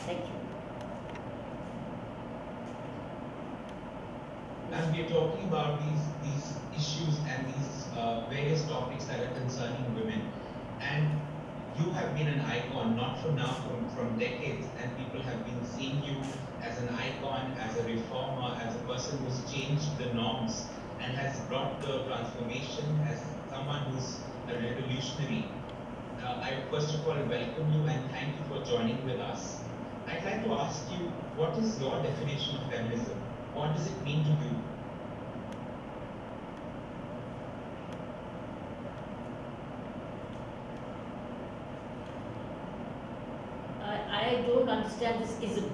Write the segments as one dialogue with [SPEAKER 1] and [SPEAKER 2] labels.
[SPEAKER 1] Thank you.
[SPEAKER 2] As we are talking about these issues and these various topics that are concerning women, and you have been an icon, not from now, from decades, and people have been seeing you as an icon, as a reformer, as a person who's changed the norms and has brought the transformation, as someone who's a revolutionary. I first of all welcome you and thank you for joining with us. I'd like to ask you, what is your definition of feminism? What does it mean to you?
[SPEAKER 1] I don't understand this ism.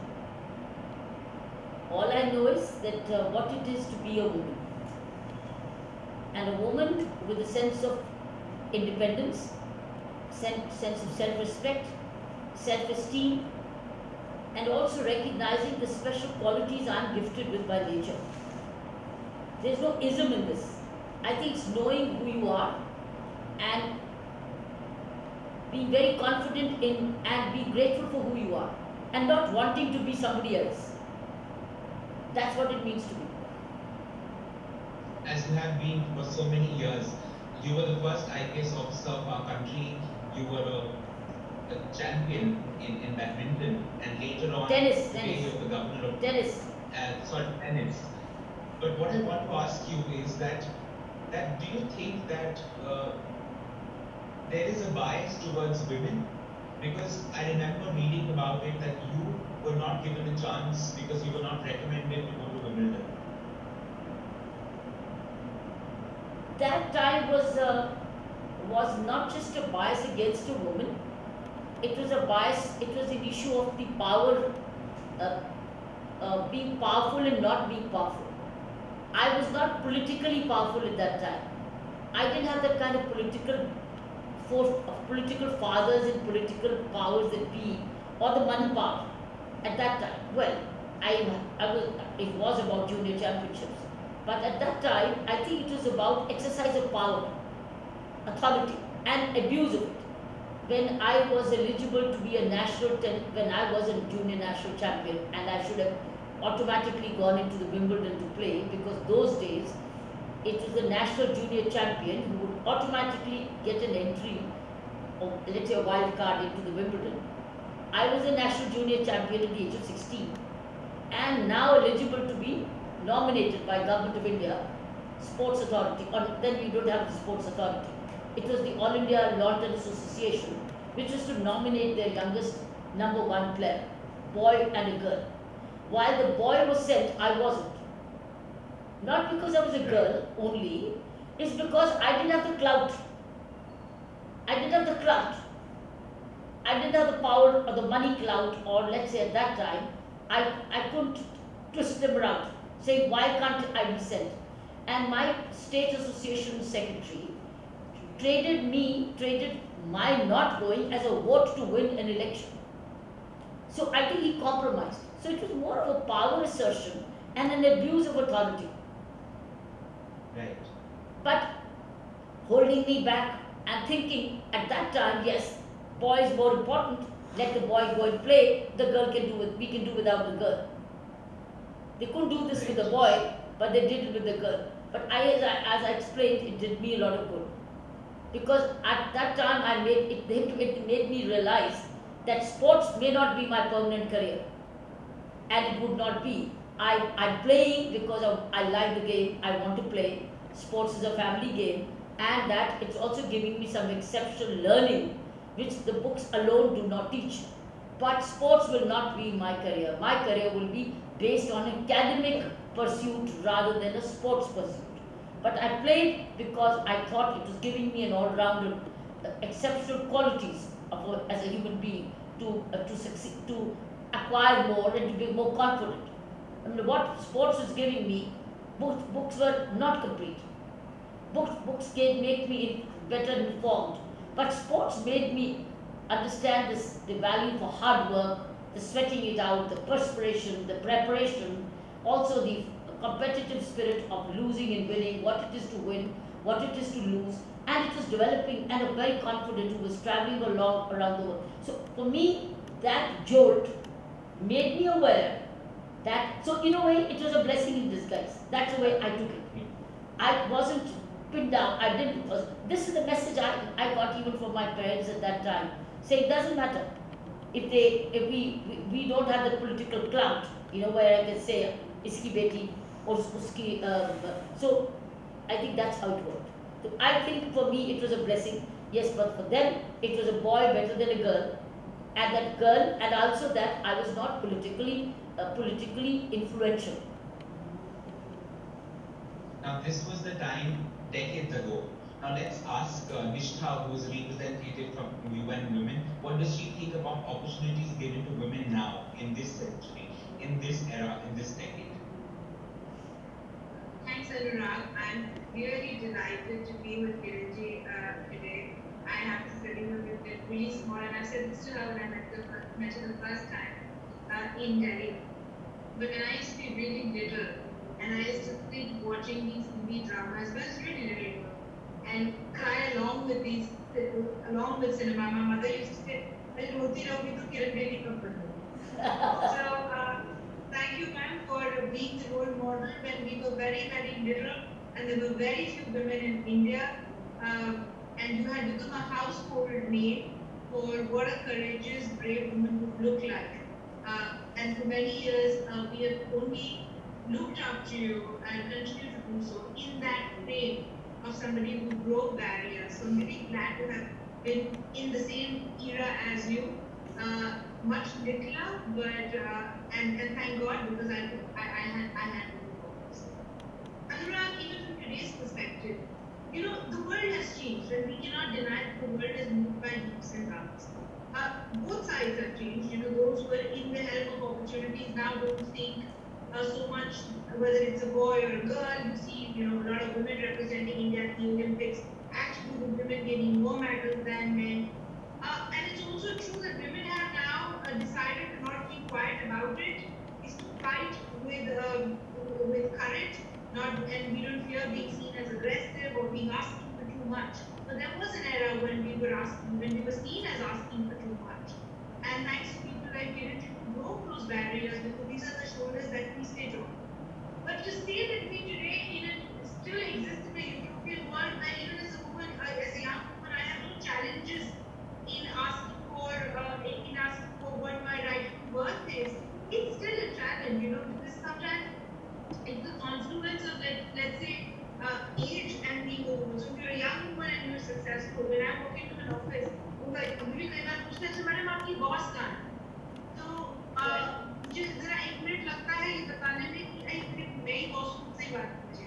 [SPEAKER 1] All I know is that what it is to be a woman. And a woman with a sense of independence, sense of self-respect, self-esteem, and also recognizing the special qualities I'm gifted with by nature. There's no ism in this. I think it's knowing who you are and being very confident in and be grateful for who you are and not wanting to be somebody else. That's what it means to be.
[SPEAKER 2] As you have been for so many years, you were the first IPS officer of our country. You were a champion in badminton, and later on,
[SPEAKER 1] tennis.
[SPEAKER 2] You're the governor of
[SPEAKER 1] tennis.
[SPEAKER 2] Tennis. But what I want to ask you is that do you think that there is a bias towards women? Because I remember reading about it that you were not given a chance because you were not recommended to go to Wimbledon.
[SPEAKER 1] That time was not just a bias against a woman. It was a bias. It was an issue of the power, being powerful and not being powerful. I was not politically powerful at that time. I didn't have that kind of political force of political fathers and political powers that be, or the money power at that time. Well, it was about junior championships. But at that time, I think it was about exercise of power, authority, and abuse of it. When I was eligible to be a when I was a junior national champion, and I should have automatically gone into the Wimbledon to play, because those days it was the national junior champion who would automatically get an entry, or let's say a wild card into the Wimbledon. I was a national junior champion at the age of 16, and now eligible to be nominated by Government of India, Sports Authority, or then we don't have the Sports Authority. It was the All India Lawn Tennis Association, which was to nominate their youngest #1 player, boy and a girl. While the boy was sent, I wasn't. Not because I was a girl only, it's because I didn't have the clout. I didn't have the clout. I didn't have the power or the money clout, or let's say at that time, I couldn't twist them around, saying why can't I be sent? And my state association secretary traded my not going as a vote to win an election. So I think he compromised. So it was more of a power assertion and an abuse of authority.
[SPEAKER 2] Right.
[SPEAKER 1] But holding me back and thinking at that time, yes, boy is more important, let the boy go and play, the girl can do it, we can do without the girl. They couldn't do this with the boy, but they did it with the girl. But as I explained, it did me a lot of good. Because at that time, it made me realize that sports may not be my permanent career. And it would not be. I'm playing because I like the game, I want to play. Sports is a family game, and that it's also giving me some exceptional learning, which the books alone do not teach. But sports will not be my career. My career will be based on academic pursuit rather than a sports pursuit. But I played because I thought it was giving me an all-round exceptional qualities as a human being to succeed, to acquire more and to be more confident. And what sports was giving me, books were not complete. Books made me better informed, but sports made me understand the value for hard work, the sweating it out, the perspiration, the preparation, also the competitive spirit of losing and winning, what it is to win, what it is to lose, and it was developing, and a very confident who was traveling around the world. So for me, that jolt made me aware that, so in a way, it was a blessing in disguise. That's the way I took it. I wasn't pinned down. I didn't. This is the message I got even from my parents at that time. Say it doesn't matter if we don't have the political clout, where I can say iski beti or uski. So I think that's how it worked. So I think for me it was a blessing. Yes, but for them it was a boy better than a girl, and that girl, and also that I was not politically influential.
[SPEAKER 2] Now, this was the time decades ago. Now, let's ask Nishtha, who is a representative from UN Women, what does she think about opportunities given to women now, in this century, in this era, in this decade?
[SPEAKER 3] Thanks, Anurag. I'm really delighted to be with Kiranji today. I have to tell you that we're really small, and I said this to her when I met her the first time in Delhi. But when I used to be really little, and I used to sit watching these Hindi dramas, when I was really little, and cry along with cinema. My mother used to say, "I'll roti rahogi to Kiran Bedi kab bano." So thank you, ma'am, for being the role model when we were very, very little, and there were very few women in India, and you had become a household name for what a courageous, brave woman would look like. And for many years, we have only looked up to you and continue to do so in that frame of somebody who broke barriers. So I'm really glad to have been in the same era as you. Much littler, but and thank God, because I had to focus. Anurag, even from today's perspective, the world has changed, and we cannot deny that the world has moved by leaps and bounds. Both sides have changed. Those who are in the helm of opportunities now don't think so much whether it's a boy or a girl. You see, a lot of women representing India at the Olympics, actually with women getting more medals than men. And it's also true that women have now decided to not keep quiet about it, is to fight with courage, and we don't fear being seen as aggressive or being asking for too much. But there was an era when we were seen as asking for too much. And thanks to people like Kiran who broke those barriers, because these are the shoulders that we sit on. But to say that we today still exist in a utopian world, and even as a woman, as a young woman, I have no challenges in asking for what my rightful worth is. It's still a challenge, because sometimes it's the confluence of let's say age and being a woman. So if you're a young woman and you're successful, when I walk into an office, मुझे कई बार पूछते हैं madam आपकी boss कहाँ है? तो मुझे जरा एक मिनट लगता है ये बताने में कि एक मिनट मैं ही बॉस हूँ, सही बात मुझे.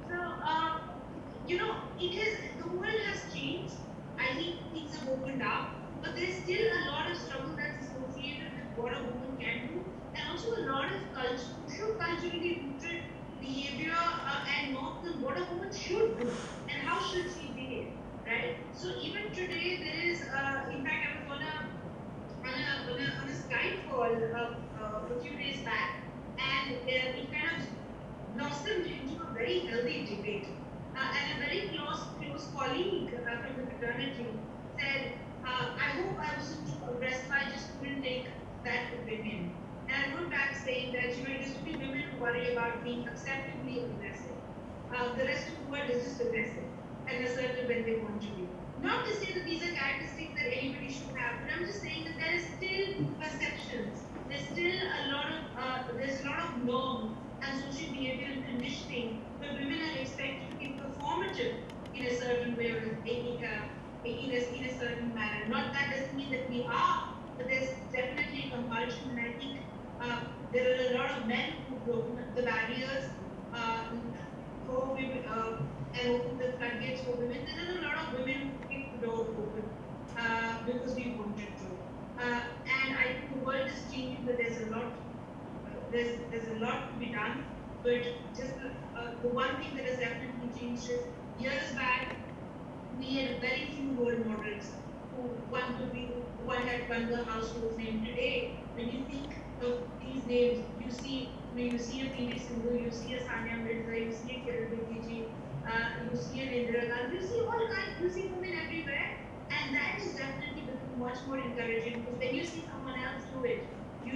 [SPEAKER 3] So the world has changed. I think things have opened up, but there's still a lot of struggle that's associated with what a woman can do, and also a lot of culturally rooted behavior and norms on what a woman should do and how should she behave, right? So even today there is, in fact, I was on a Skype call a few days back, and it kind of blossomed into a very healthy debate. And a very close colleague from the fraternity said, I hope I wasn't too aggressive, I just couldn't take that opinion. And I wrote back saying that, it used to be women who worry about being acceptably aggressive. The rest of the world is just aggressive and assertive when they want to be. Not to say that these are characteristics that anybody should have, but I'm just saying that there is still perceptions. There's still a lot of norm and social behavioral conditioning where women are expected to be performative in a certain way or in a certain manner. Not that doesn't mean that we are, but there's definitely a compulsion, and I think there are a lot of men who broke the barriers for women and opened the floodgates for women. There are a lot of women who keep the door open because we wanted to. And I think the world is changing, but there's a lot to be done. But just the one thing that has definitely changed is years back we had very few role models who one had won the household's name. Today, when you think of these names, you see a PV Sindhu, you see a Sania Mirza, you see a Kiran Bedi, you see an Indira Gandhi, you see all kinds, you see women everywhere, and that is definitely becoming much more encouraging, because when you see someone else do it, you know that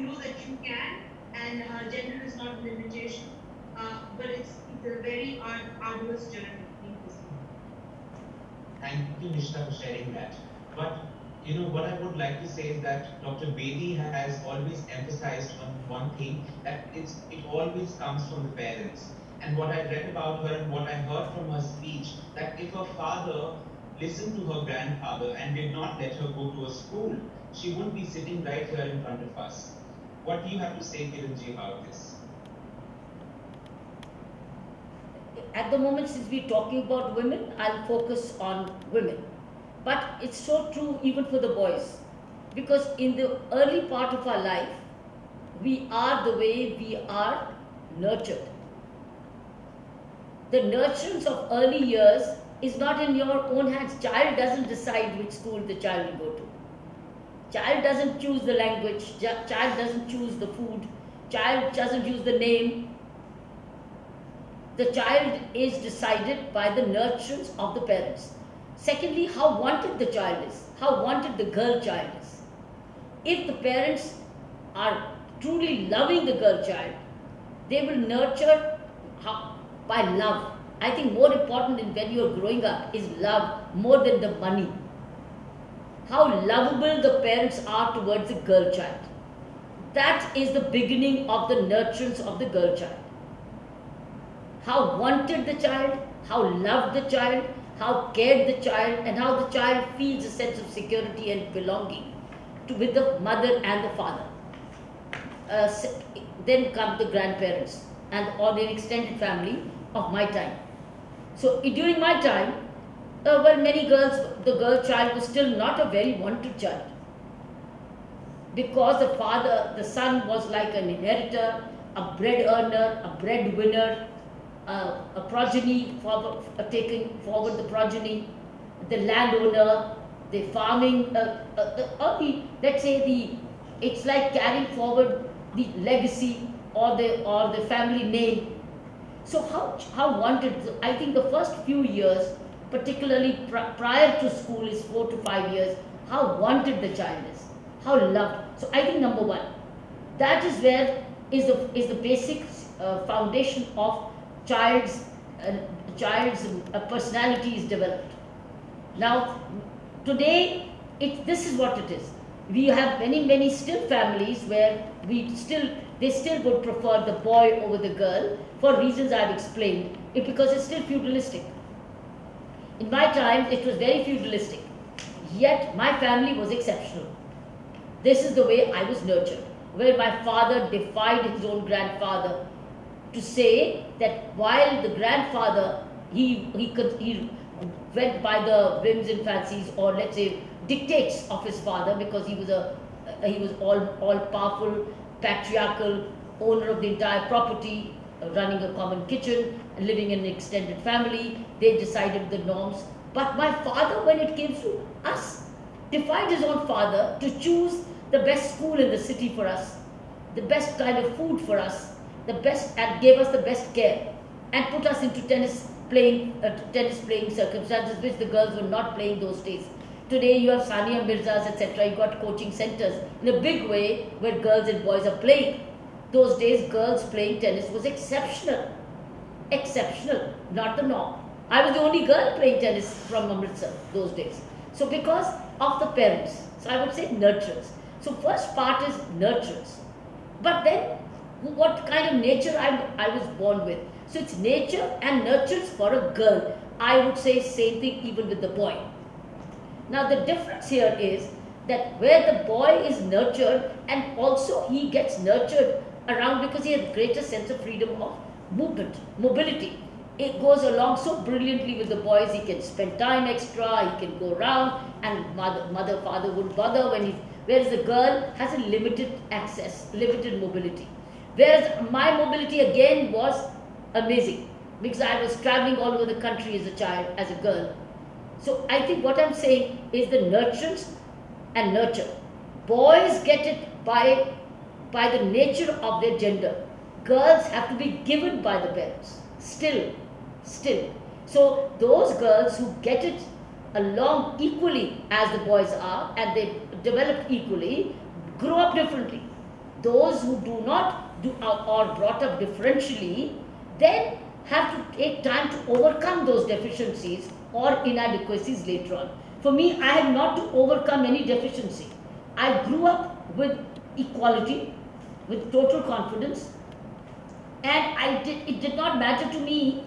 [SPEAKER 3] you can, and gender is not a limitation, but it's a very arduous journey.
[SPEAKER 2] Thank you, Nishita, for sharing that. But what I would like to say is that Dr. Bedi has always emphasized on one thing, that it always comes from the parents. And what I read about her and what I heard from her speech, that if her father listened to her grandfather and did not let her go to a school, she wouldn't be sitting right here in front of us. What do you have to say, Kiranji, about this?
[SPEAKER 1] At the moment, since we're talking about women, I'll focus on women. But it's so true even for the boys. Because in the early part of our life, we are the way we are nurtured. The nurturance of early years is not in your own hands. Child doesn't decide which school the child will go to. Child doesn't choose the language. Child doesn't choose the food. Child doesn't choose the name. The child is decided by the nurturance of the parents. Secondly, how wanted the child is, how wanted the girl child is. If the parents are truly loving the girl child, they will nurture by love. I think more important in when you are growing up is love more than the money. How lovable the parents are towards the girl child. That is the beginning of the nurturance of the girl child. How wanted the child, how loved the child, how cared the child, and how the child feels a sense of security and belonging with the mother and the father. Then come the grandparents or the extended family of my time. So during my time, many girls, the girl child was still not a very wanted child. Because the son was like an inheritor, a bread earner, a breadwinner, a progeny, taking forward the progeny, the landowner, the farming, let's say it's like carrying forward the legacy or the family name. So how wanted, I think the first few years, particularly prior to school, is 4 to 5 years, how wanted the child is, how loved. So I think number one, that is where is the basic foundation of child's personality is developed. Now, today, this is what it is. We have many still families where they still would prefer the boy over the girl for reasons I've explained, because it's still feudalistic. In my time, it was very feudalistic. Yet, my family was exceptional. This is the way I was nurtured, where my father defied his own grandfather to say that while the grandfather, he went by the whims and fancies, or let's say dictates of his father, because he was all powerful, patriarchal, owner of the entire property, running a common kitchen, living in an extended family. They decided the norms. But my father, when it came to us, defied his own father to choose the best school in the city for us, the best kind of food for us, and gave us the best care, and put us into tennis playing circumstances which the girls were not playing those days. Today you have Sania Mirzas, etc. You got coaching centers in a big way where girls and boys are playing. Those days, girls playing tennis was exceptional, not the norm. I was the only girl playing tennis from Amritsar those days. So because of the parents, so I would say nurturance. So first part is nurturance, but then what kind of nature I was born with. So it's nature and nurturance for a girl. I would say same thing even with the boy. Now the difference here is that where the boy is nurtured, and also he gets nurtured around because he has greater sense of freedom of movement, mobility. It goes along so brilliantly with the boys. He can spend time extra, he can go around, and father wouldn't bother whereas the girl has a limited access, limited mobility. Whereas my mobility again was amazing, because I was traveling all over the country as a child, as a girl. So I think what I'm saying is the nurturance and nurture. Boys get it by the nature of their gender. Girls have to be given by the parents. Still. So those girls who get it along equally as the boys are, and they develop equally, grow up differently. those who do not do or brought up differentially then have to take time to overcome those deficiencies or inadequacies later on. For me, I had not to overcome any deficiency. I grew up with equality, with total confidence, and it did not matter to me,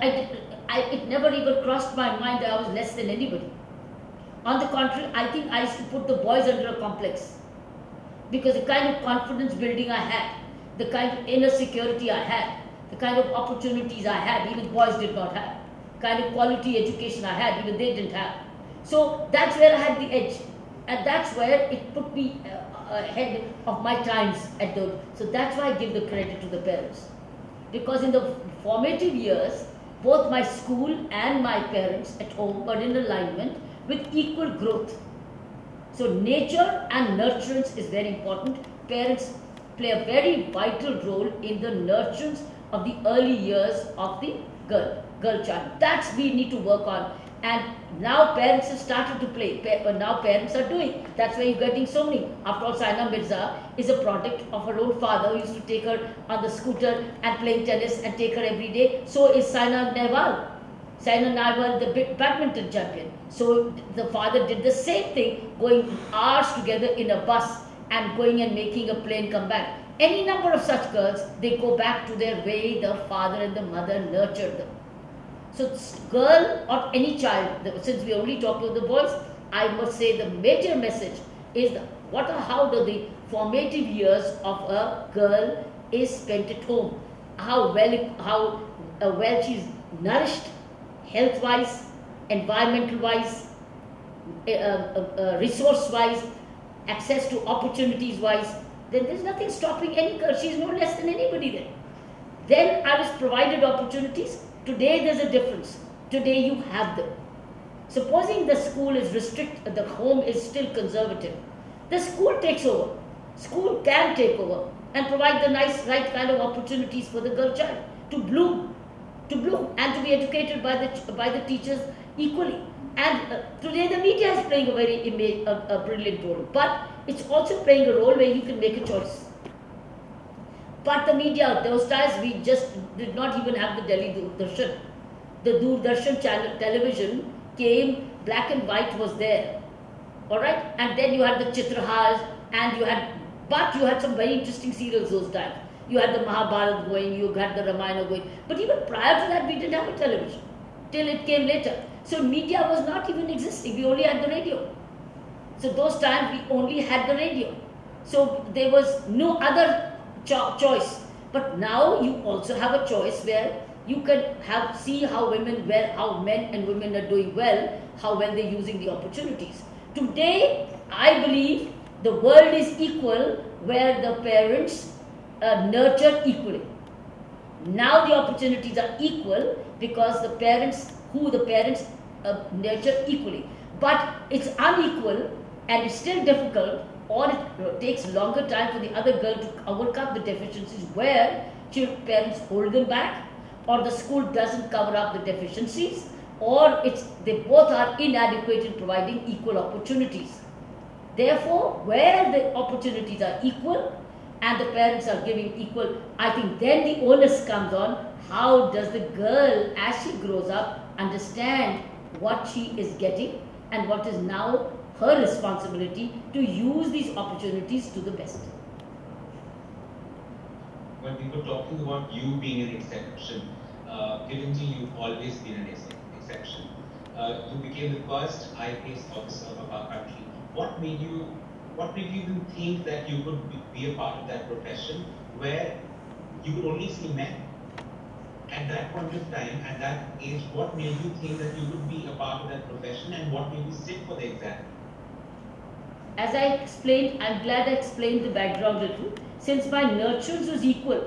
[SPEAKER 1] it never even crossed my mind that I was less than anybody. On the contrary, I think I used to put the boys under a complex, because the kind of confidence building I had, the kind of inner security I had, the kind of opportunities I had, even boys did not have, the kind of quality education I had, even they didn't have. So that's where I had the edge, and that's where it put me ahead of my times at the. So that's why I give the credit to the parents, because in the formative years, both my school and my parents at home were in alignment with equal growth. So nature and nurturance is very important. Parents play a very vital role in the nurturance of the early years of the girl child. That's we need to work on. And now parents have started to play. Now parents are doing. That's why you're getting so many. After all, Saina Mirza is a product of her own father who used to take her on the scooter and playing tennis and take her every day. So is Saina Nehwal. Saina Nehwal, the badminton champion. So the father did the same thing, going hours together in a bus and going and making a plane come back. Any number of such girls, they go back to their way the father and the mother nurtured them. So girl or any child, since we only talk about the boys, I must say the major message is how the formative years of a girl is spent at home. How well she's nourished, health-wise, environmental-wise, resource-wise, access to opportunities-wise. Then there's nothing stopping any girl. She's no less than anybody then. Then I was provided opportunities. Today there's a difference. Today you have them. Supposing the school is restricted, the home is still conservative, the school takes over. School can take over and provide the right kind of opportunities for the girl child to bloom, and to be educated by the teachers equally. And today the media is playing a very brilliant role, but it's also playing a role where you can make a choice. But the media, those times we just did not even have the Delhi Doordarshan. The Doordarshan channel television came, black and white was there. Alright? And then you had the Chitrahars, and you had some very interesting serials those times. You had the Mahabharata going, you had the Ramayana going. But even prior to that, we didn't have a television. Till it came later. So media was not even existing. We only had the radio. So those times we only had the radio. So there was no other choice. But now you also have a choice where you can see how men and women are doing well, how well they're using the opportunities. Today, I believe the world is equal where the parents nurture equally. Now the opportunities are equal because the parents nurture equally. But it's unequal and it's still difficult, or it takes longer time for the other girl to overcome the deficiencies where parents hold them back, or the school doesn't cover up the deficiencies, or they both are inadequate in providing equal opportunities. Therefore, where the opportunities are equal and the parents are giving equal, I think then the onus comes on how does the girl, as she grows up, understand what she is getting and what is now her responsibility to use these opportunities to the best.
[SPEAKER 2] When we were talking about you being an exception, Kiranji, you've always been an exception. You became the first IPS officer of our country. What made you even think that you could be a part of that profession where you could only see men? At that point of time, at that age, what made you think that you would be a part of that profession, and what made you sit for the exam?
[SPEAKER 1] As I explained, I'm glad I explained the background a little. Since my nurturance was equal,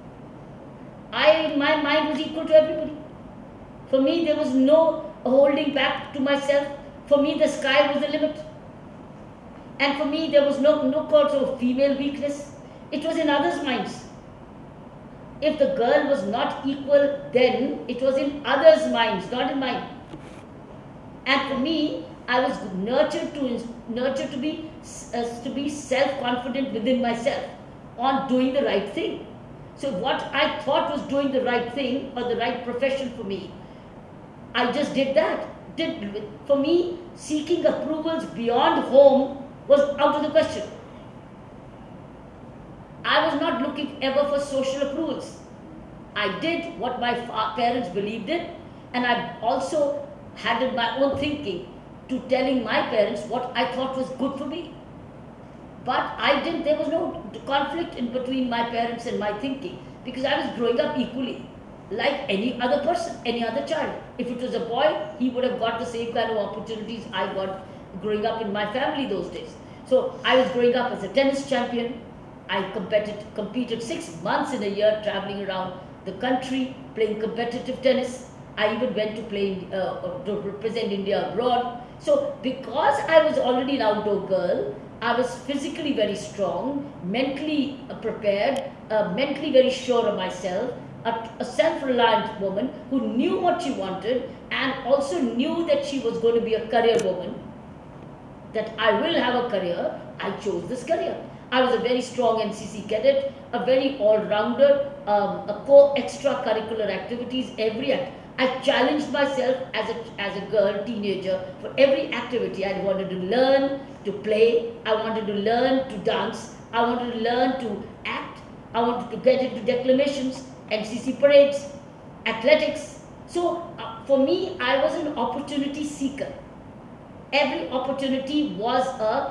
[SPEAKER 1] my mind was equal to everybody. For me, there was no holding back to myself. For me, the sky was the limit. And for me, there was no cause of female weakness. It was in others' minds. If the girl was not equal, then it was in others' minds, not in mine. And for me, I was nurtured to be self-confident within myself. on doing the right thing. So what I thought was doing the right thing or the right profession for me, I just did that. For me, seeking approvals beyond home was out of the question. I was not looking ever for social approvals. I did what my parents believed in, and I also handled my own thinking to telling my parents what I thought was good for me. But there was no conflict in between my parents and my thinking, because I was growing up equally, like any other person, any other child. If it was a boy, he would have got the same kind of opportunities I got growing up in my family those days. So I was growing up as a tennis champion. I competed 6 months in a year, traveling around the country, playing competitive tennis. I even went to play to represent India abroad. So because I was already an outdoor girl, I was physically very strong, mentally prepared, mentally very sure of myself, a self-reliant woman who knew what she wanted and also knew that she was going to be a career woman, that I will have a career. I chose this career. I was a very strong NCC cadet, a very all-rounder, a extracurricular activities, I challenged myself as a girl, teenager, for every activity. I wanted to learn to play, I wanted to learn to dance, I wanted to learn to act, I wanted to get into declamations, NCC parades, athletics. So for me, I was an opportunity seeker. Every opportunity was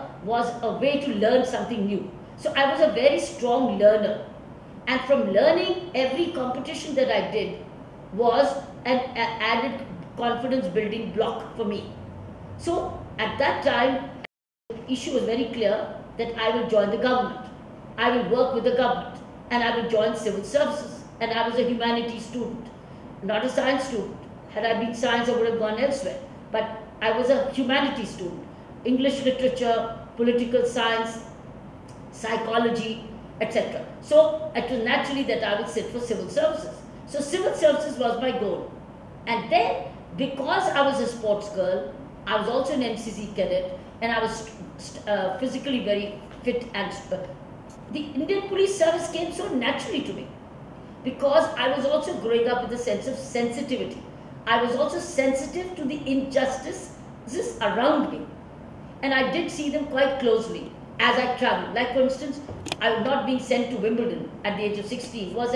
[SPEAKER 1] a way to learn something new. So I was a very strong learner. And from learning, every competition that I did was an added confidence building block for me. So at that time, the issue was very clear that I will join the government. I will work with the government and I will join civil services. And I was a humanities student, not a science student. Had I been science, I would have gone elsewhere. But I was a humanities student, English literature, political science, psychology, etc. So it was naturally that I would sit for civil services. So civil services was my goal. And then, because I was a sports girl, I was also an NCC cadet, and I was physically very fit and the Indian police service came so naturally to me, because I was also growing up with a sense of sensitivity. I was also sensitive to the injustices around me, and I did see them quite closely as I traveled. Like for instance, I was not being sent to Wimbledon at the age of 16 was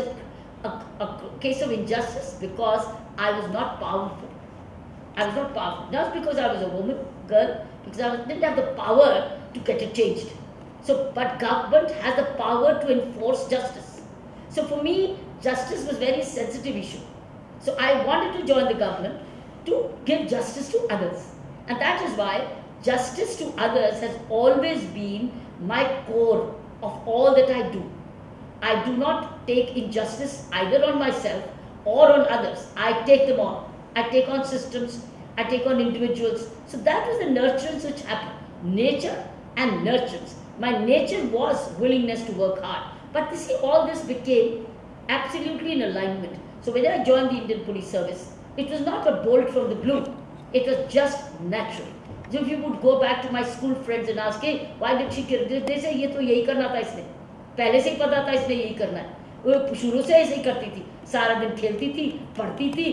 [SPEAKER 1] a case of injustice because I was not powerful. I was not powerful, not because I was a woman, girl, because I didn't have the power to get it changed. So, but government has the power to enforce justice. So for me, justice was a very sensitive issue. So I wanted to join the government to give justice to others. And that is why justice to others has always been my core of all that I do. I do not take injustice either on myself or on others. I take them on. I take on systems, I take on individuals. So that was the nurturance which happened. Nature and nurturance. My nature was willingness to work hard. But you see, all this became absolutely in alignment. So when I joined the Indian Police Service, it was not a bolt from the blue. It was just natural. So if you would go back to my school friends and ask, hey, why did she kill? They say, ये तो यही करना था इसने. पहले से ही पता था इसने यही करना है. वो शुरू से ऐसे ही करती थी. सारा दिन खेलती थी, पढ़ती थी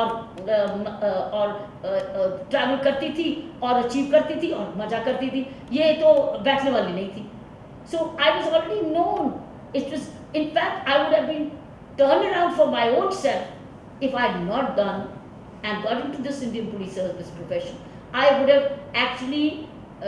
[SPEAKER 1] और ट्रैवल करती थी और अचीव करती थी और मजा करती थी. ये तो बैठने वाली नहीं थी. So I was already known. It was, in fact, I would have been turned around for my own self if I had not done and got into this Indian Police Service profession. I would have actually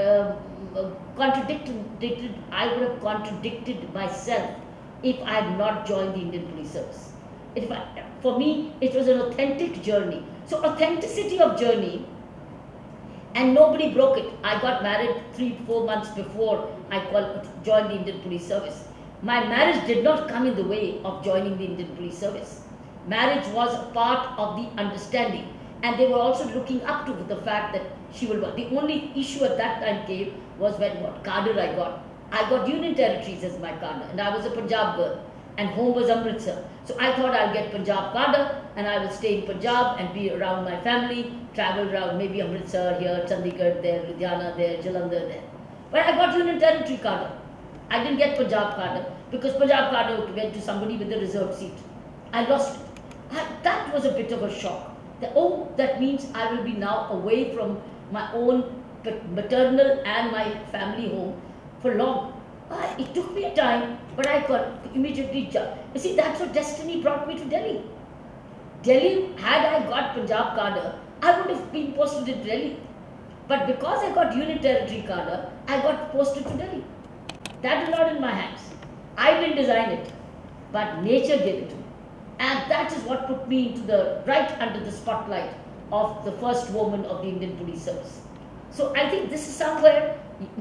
[SPEAKER 1] contradicted myself if I had not joined the Indian Police Service. For me, it was an authentic journey. So authenticity of journey, and nobody broke it. I got married 3-4 months before I joined the Indian Police Service. My marriage did not come in the way of joining the Indian Police Service. Marriage was a part of the understanding, and they were also looking up to the fact that she will work. The only issue at that time came was when what cadre I got. I got Union Territories as my cadre, and I was a Punjab girl, and home was Amritsar. So I thought I'll get Punjab cadre, and I will stay in Punjab and be around my family, travel around maybe Amritsar here, Chandigarh there, Ludhiana there, Jalandhar there. But I got Union Territory cadre. I didn't get Punjab cadre because Punjab cadre went to somebody with a reserved seat. I lost it. That was a bit of a shock. That means I will be now away from my own maternal and my family home for long. It took me time, but I got immediately. You see, that's what destiny brought me to Delhi. Delhi, had I got Punjab cadre, I would have been posted in Delhi. But because I got Union Territory cadre, I got posted to Delhi. That is not in my hands. I didn't design it, but nature gave it to me. And that is what put me into right under the spotlight of the first woman of the Indian Police Service. So I think this is somewhere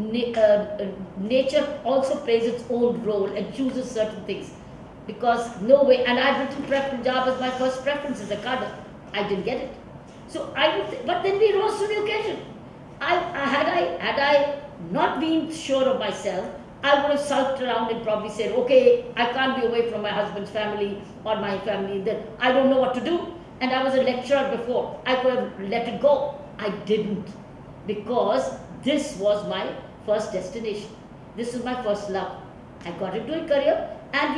[SPEAKER 1] nature also plays its own role and chooses certain things. Because no way, and I've written Punjab as my first preference as a cadre. I didn't get it. So but then we rose to the occasion. Had I not been sure of myself, I would have sulked around and probably said, okay, I can't be away from my husband's family or my family, then I don't know what to do. And I was a lecturer before. I could have let it go. I didn't, because this was my first destination. This was my first love. I got into a career, and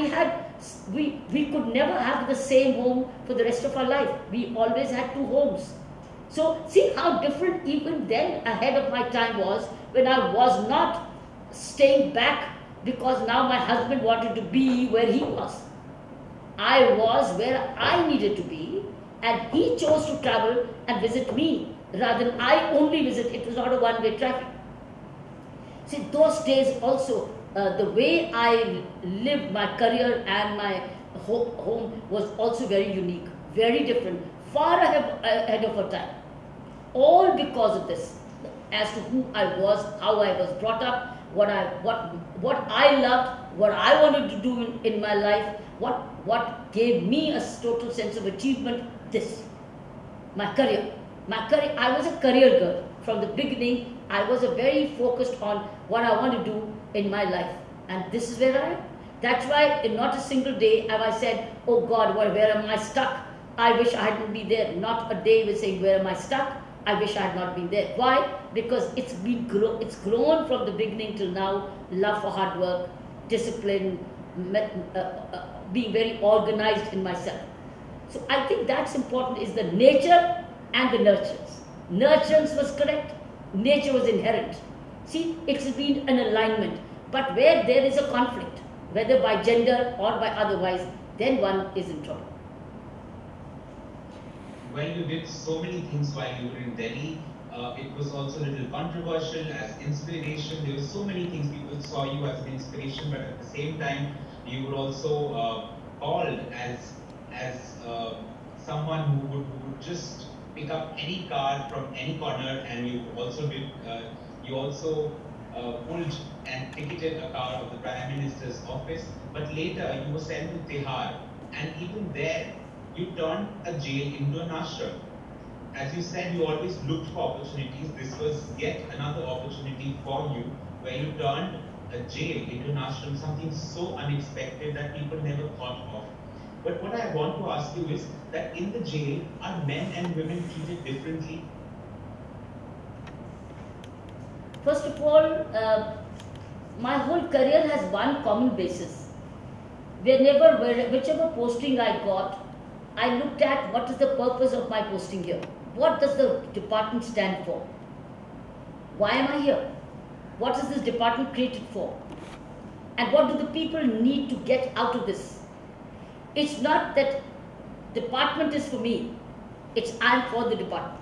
[SPEAKER 1] we could never have the same home for the rest of our life. We always had two homes. So see how different even then ahead of my time was, when I was not staying back because now my husband wanted to be where he was. I was where I needed to be, and he chose to travel and visit me rather than I only visit. It was not a one-way traffic. See, those days also, the way I lived my career and my home was also very unique, very different, far ahead of her time. All because of this, as to who I was, how I was brought up, what I loved, what I wanted to do in my life, what gave me a total sense of achievement. This, my career. I was a career girl from the beginning. I was very focused on what I want to do in my life, and this is where I am. That's why in not a single day have I said, oh God, where am I stuck? I wish I hadn't been there. Not a day with saying, where am I stuck? I wish I had not been there. Why? Because it's grown from the beginning till now. Love for hard work, discipline, being very organized in myself. So I think that's important, is the nature and the nurturance. Nurturance was correct, nature was inherent. See, it's been an alignment. But where there is a conflict, whether by gender or by otherwise, then one is in trouble.
[SPEAKER 2] Well, you did so many things while you were in Delhi. It was also a little controversial as inspiration. There were so many things. People saw you as an inspiration, but at the same time, you were also called as someone who would just pick up any card from any corner, and you also pulled and ticketed a card of the Prime Minister's office. But later, you were sent to Tihar, and even there, you turned a jail into an ashram. As you said, you always looked for opportunities. This was yet another opportunity for you, where you turned a jail into an ashram, something so unexpected that people never thought of. But what I want to ask you is that in the jail, are men and women treated differently?
[SPEAKER 1] First of all, my whole career has one common basis. Whichever posting I got, I looked at what is the purpose of my posting here. What does the department stand for? Why am I here? What is this department created for? And what do the people need to get out of this? It's not that department is for me. It's I'm for the department.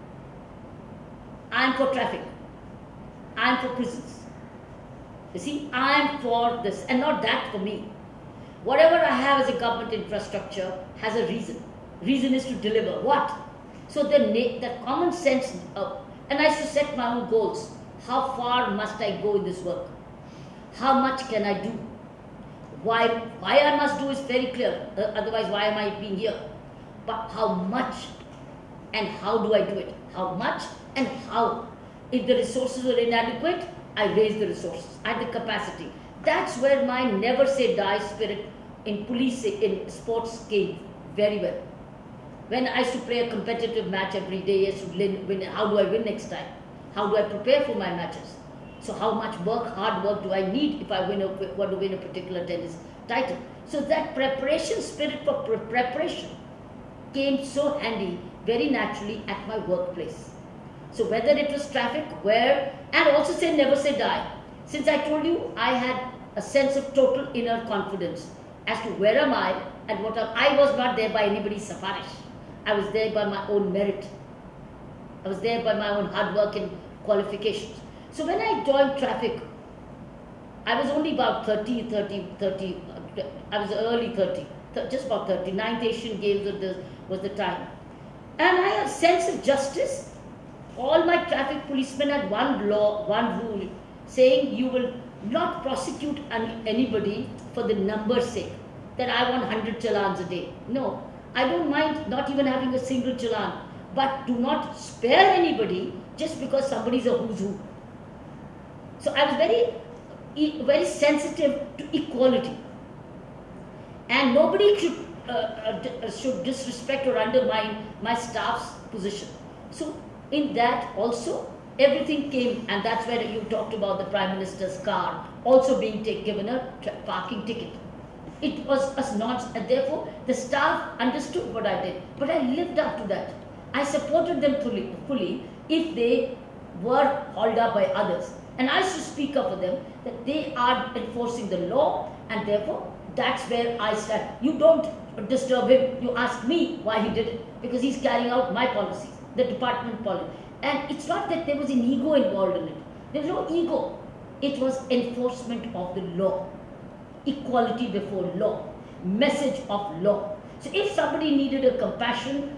[SPEAKER 1] I'm for traffic. I'm for prisons. You see, I'm for this and not that for me. Whatever I have as a government infrastructure has a reason. Reason is to deliver. What? So the common sense, and I should set my own goals. How far must I go in this work? How much can I do? Why I must do is very clear. Otherwise, why am I being here? But how much and how do I do it? How much and how? If the resources are inadequate, I raise the resources. I have the capacity. That's where my never say die spirit in sports came very well. When I used to play a competitive match every day, I used to win. How do I win next time? How do I prepare for my matches? So how much work, hard work do I need if I want to win a particular tennis title? So that preparation, spirit for preparation came so handy very naturally at my workplace. So whether it was traffic, where, and also say never say die. Since I told you I had a sense of total inner confidence as to where am I and what I was not there by anybody's safarish. I was there by my own merit. I was there by my own hard work and qualifications. So when I joined traffic, I was only about 30, I was early 30, just about 30. 9th Asian Games was the time. And I had a sense of justice. All my traffic policemen had one law, one rule, saying you will not prosecute anybody for the number's sake, that I want 100 challans a day. No, I don't mind not even having a single challan, but do not spare anybody just because somebody's a who's who. So I was very sensitive to equality. And nobody should disrespect or undermine my staff's position. So in that also, everything came, and that's where you talked about the Prime Minister's car also being given a parking ticket. It was a nonsense, and therefore the staff understood what I did, but I lived up to that. I supported them fully if they were hauled up by others. And I should speak up for them that they are enforcing the law, and therefore that's where I stand. You don't disturb him, you ask me why he did it, because he's carrying out my policies, the department policy. And it's not that there was an ego involved in it. There was no ego. It was enforcement of the law. Equality before law. Message of law. So if somebody needed a compassion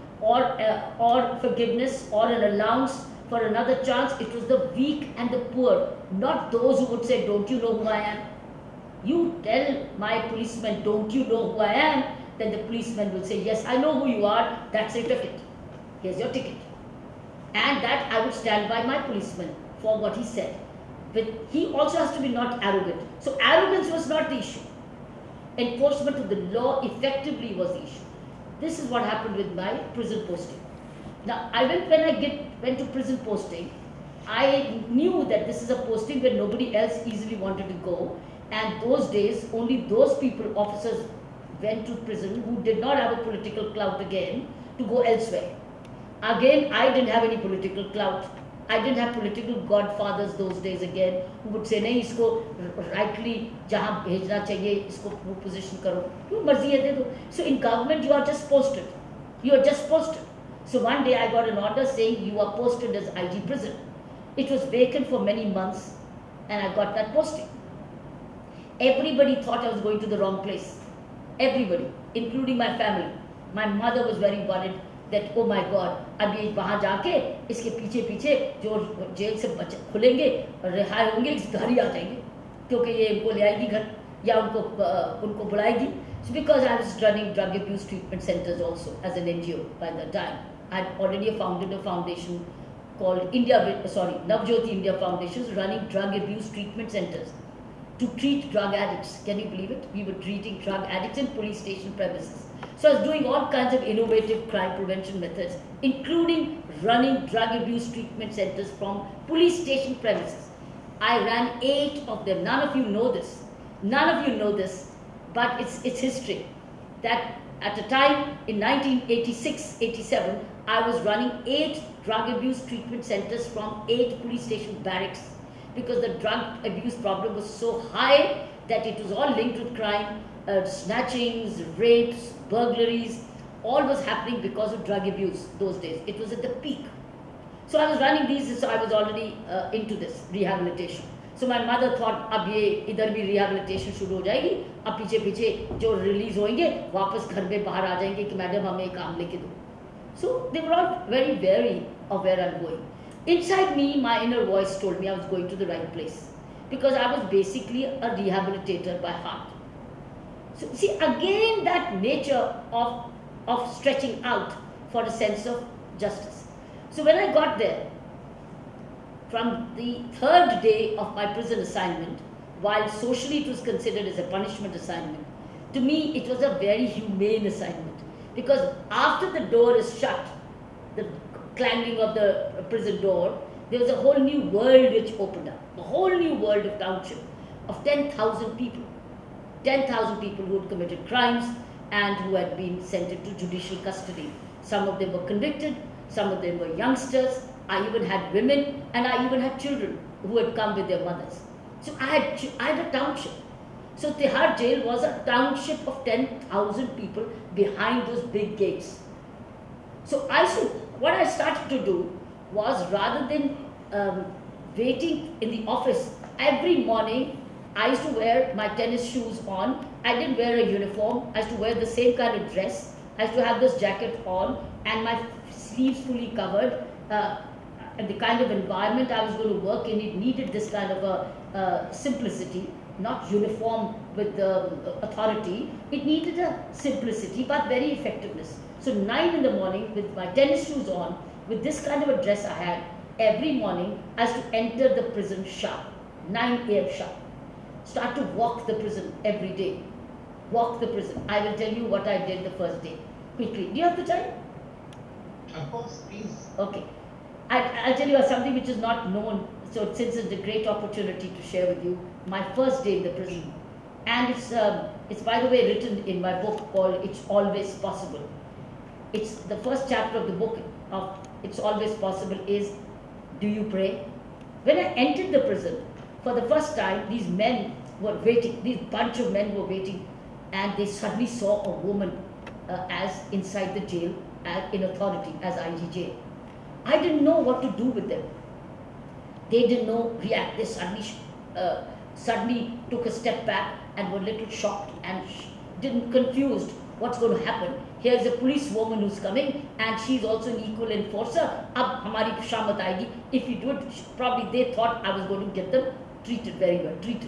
[SPEAKER 1] or forgiveness or an allowance for another chance, it was the weak and the poor, not those who would say, don't you know who I am? You tell my policeman, don't you know who I am? Then the policeman will say, yes, I know who you are, that's your ticket. Here's your ticket. And that I would stand by my policeman for what he said. But he also has to be not arrogant. So arrogance was not the issue. Enforcement of the law effectively was the issue. This is what happened with my prison posting. Now, when I went to prison posting, I knew that this is a posting where nobody else easily wanted to go. And those days, only those people, officers, went to prison who did not have a political clout again to go elsewhere. Again, I didn't have any political clout. I didn't have political godfathers those days again who would say, नहीं इसको rightly जहाँ भेजना चाहिए इसको position करो, क्यों मर्जी है दे दो. So in government you are just posted. You are just posted. So one day I got an order saying you are posted as IG prison. It was vacant for many months, and I got that posting. Everybody thought I was going to the wrong place. Everybody, including my family. My mother was very worried that, oh my God, अब ये वहाँ जाके इसके पीछे पीछे जो jail से खुलेंगे और रिहाई होंगे, इस घर ही आ जाएंगे, क्योंकि ये इनको ले आएगी घर या उनको बुलाएगी. So because I was running drug abuse treatment centers also as an NGO by that time, I had already founded a foundation called Navjyoti India Foundation, running drug abuse treatment centers to treat drug addicts. Can you believe it? We were treating drug addicts in police station premises. So I was doing all kinds of innovative crime prevention methods, including running drug abuse treatment centers from police station premises. I ran 8 of them. None of you know this. None of you know this, but it's history. That at the time in 1986-87, I was running 8 drug abuse treatment centers from 8 police station barracks, because the drug abuse problem was so high that it was all linked with crime, snatchings, rapes, burglaries, all was happening because of drug abuse those days. It was at the peak. So I was running these, so I was already into this rehabilitation. So my mother thought, अब ये इधर भी rehabilitation शुरू हो जाएगी, अब पीछे पीछे जो release होंगे वापस घर में बाहर आ जाएंगे कि मैडम हमें काम लेके दो. So they were all very wary of where I'm going. Inside me, my inner voice told me I was going to the right place, because I was basically a rehabilitator by heart. So see, again that nature of stretching out for a sense of justice. So when I got there, from the 3rd day of my prison assignment, while socially it was considered as a punishment assignment, to me it was a very humane assignment, because after the door is shut, the clanging of the prison door, there was a whole new world which opened up, a whole new world of township, of 10,000 people. 10,000 people who had committed crimes and who had been sent into judicial custody. Some of them were convicted, some of them were youngsters. I even had women, and I even had children who had come with their mothers. So I had a township. So Tihar jail was a township of 10,000 people behind those big gates. So what I started to do was, rather than waiting in the office, every morning I used to wear my tennis shoes on. I didn't wear a uniform. I used to wear the same kind of dress. I used to have this jacket on and my sleeves fully covered. And the kind of environment I was going to work in, it needed this kind of a simplicity, not uniform with the authority. It needed a simplicity but very effectiveness. So 9 in the morning with my tennis shoes on, with this kind of a dress I had, every morning I used to enter the prison sharp, 9 a.m. sharp. Start to walk the prison every day. Walk the prison. I will tell you what I did the first day. Quickly. Do you have the time?
[SPEAKER 2] Of course, please.
[SPEAKER 1] Okay. I'll tell you something which is not known. So since it's a great opportunity to share with you, my first day in the prison. And it's by the way written in my book called It's Always Possible. It's the first chapter of the book of It's Always Possible is, do you pray? When I entered the prison, for the first time, these men were waiting, these bunch of men were waiting, and they suddenly saw a woman as inside the jail, in authority, as IGJ. I didn't know what to do with them. They didn't know, react. They suddenly took a step back and were a little shocked and confused. What's going to happen? Here's a police woman who's coming, and she's also an equal enforcer. Ab hamari shamat aayegi. If you do it, probably they thought I was going to get them treated very well, treated.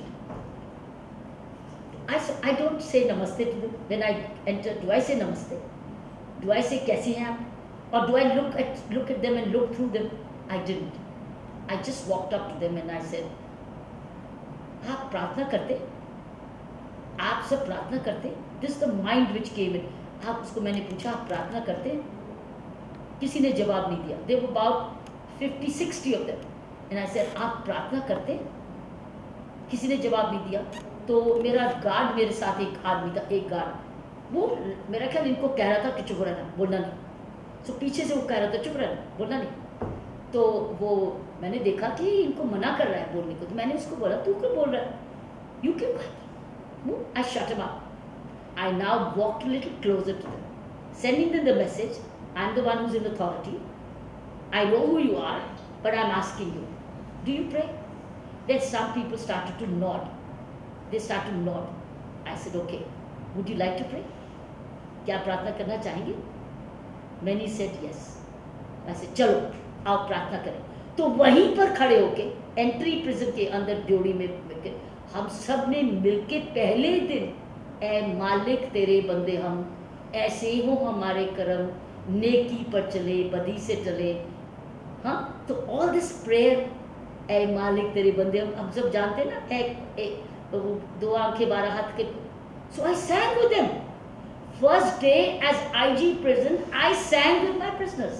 [SPEAKER 1] I don't say namaste to them when I enter. Do I say namaste? Do I say kaise hain aap? Or do I look at them and look through them? I didn't. I just walked up to them and I said, "Aap प्रार्थना करते? आप सब प्रार्थना करते?" This is the mind which came in. आप उसको मैंने पूछा, आप प्रार्थना करते? किसी ने जवाब नहीं दिया. There were about 50-60 of them. And I said, आप प्रार्थना करते? किसी ने जवाब नहीं दिया. तो मेरा गार्ड मेरे साथ एक आदमी था, एक गार्ड, वो मेरा ख्याल इनको कह रहा था कि चुप रहना, बोलना नहीं. सो पीछे से वो कह रहा था चुप रहना, बोलना नहीं. तो वो मैंने देखा कि इनको मना कर रहा है बोलने को. तो मैंने उसको बोला, तू क्यों बोल रहा है? यू क्यों? I shut him up. I now walked a little closer to them, sending them the message, I'm the one who's in authority. I know who you are, but I'm asking you, do you pray? Then some people started to nod. They started to nod. I said, okay, would you like to pray? क्या प्रार्थना करना चाहेंगे? Many said yes. I said, चलो आओ प्रार्थना करें. तो वहीं पर खड़े होके एंट्री प्रिजन के अंदर ड्योढ़ी में हम सब ने मिलके पहले दिन, ए मालिक तेरे बंदे हम, ऐसे हो हमारे कर्म, नेकी पर चले बदी से टले. हाँ, तो ऑल दिस प्रेयर, ए मालिक तेरे बंदे हम सब जानते हैं ना, दो आंखें 12 हाथ के. So I sang with them. First day as IG prison, I sang with my prisoners.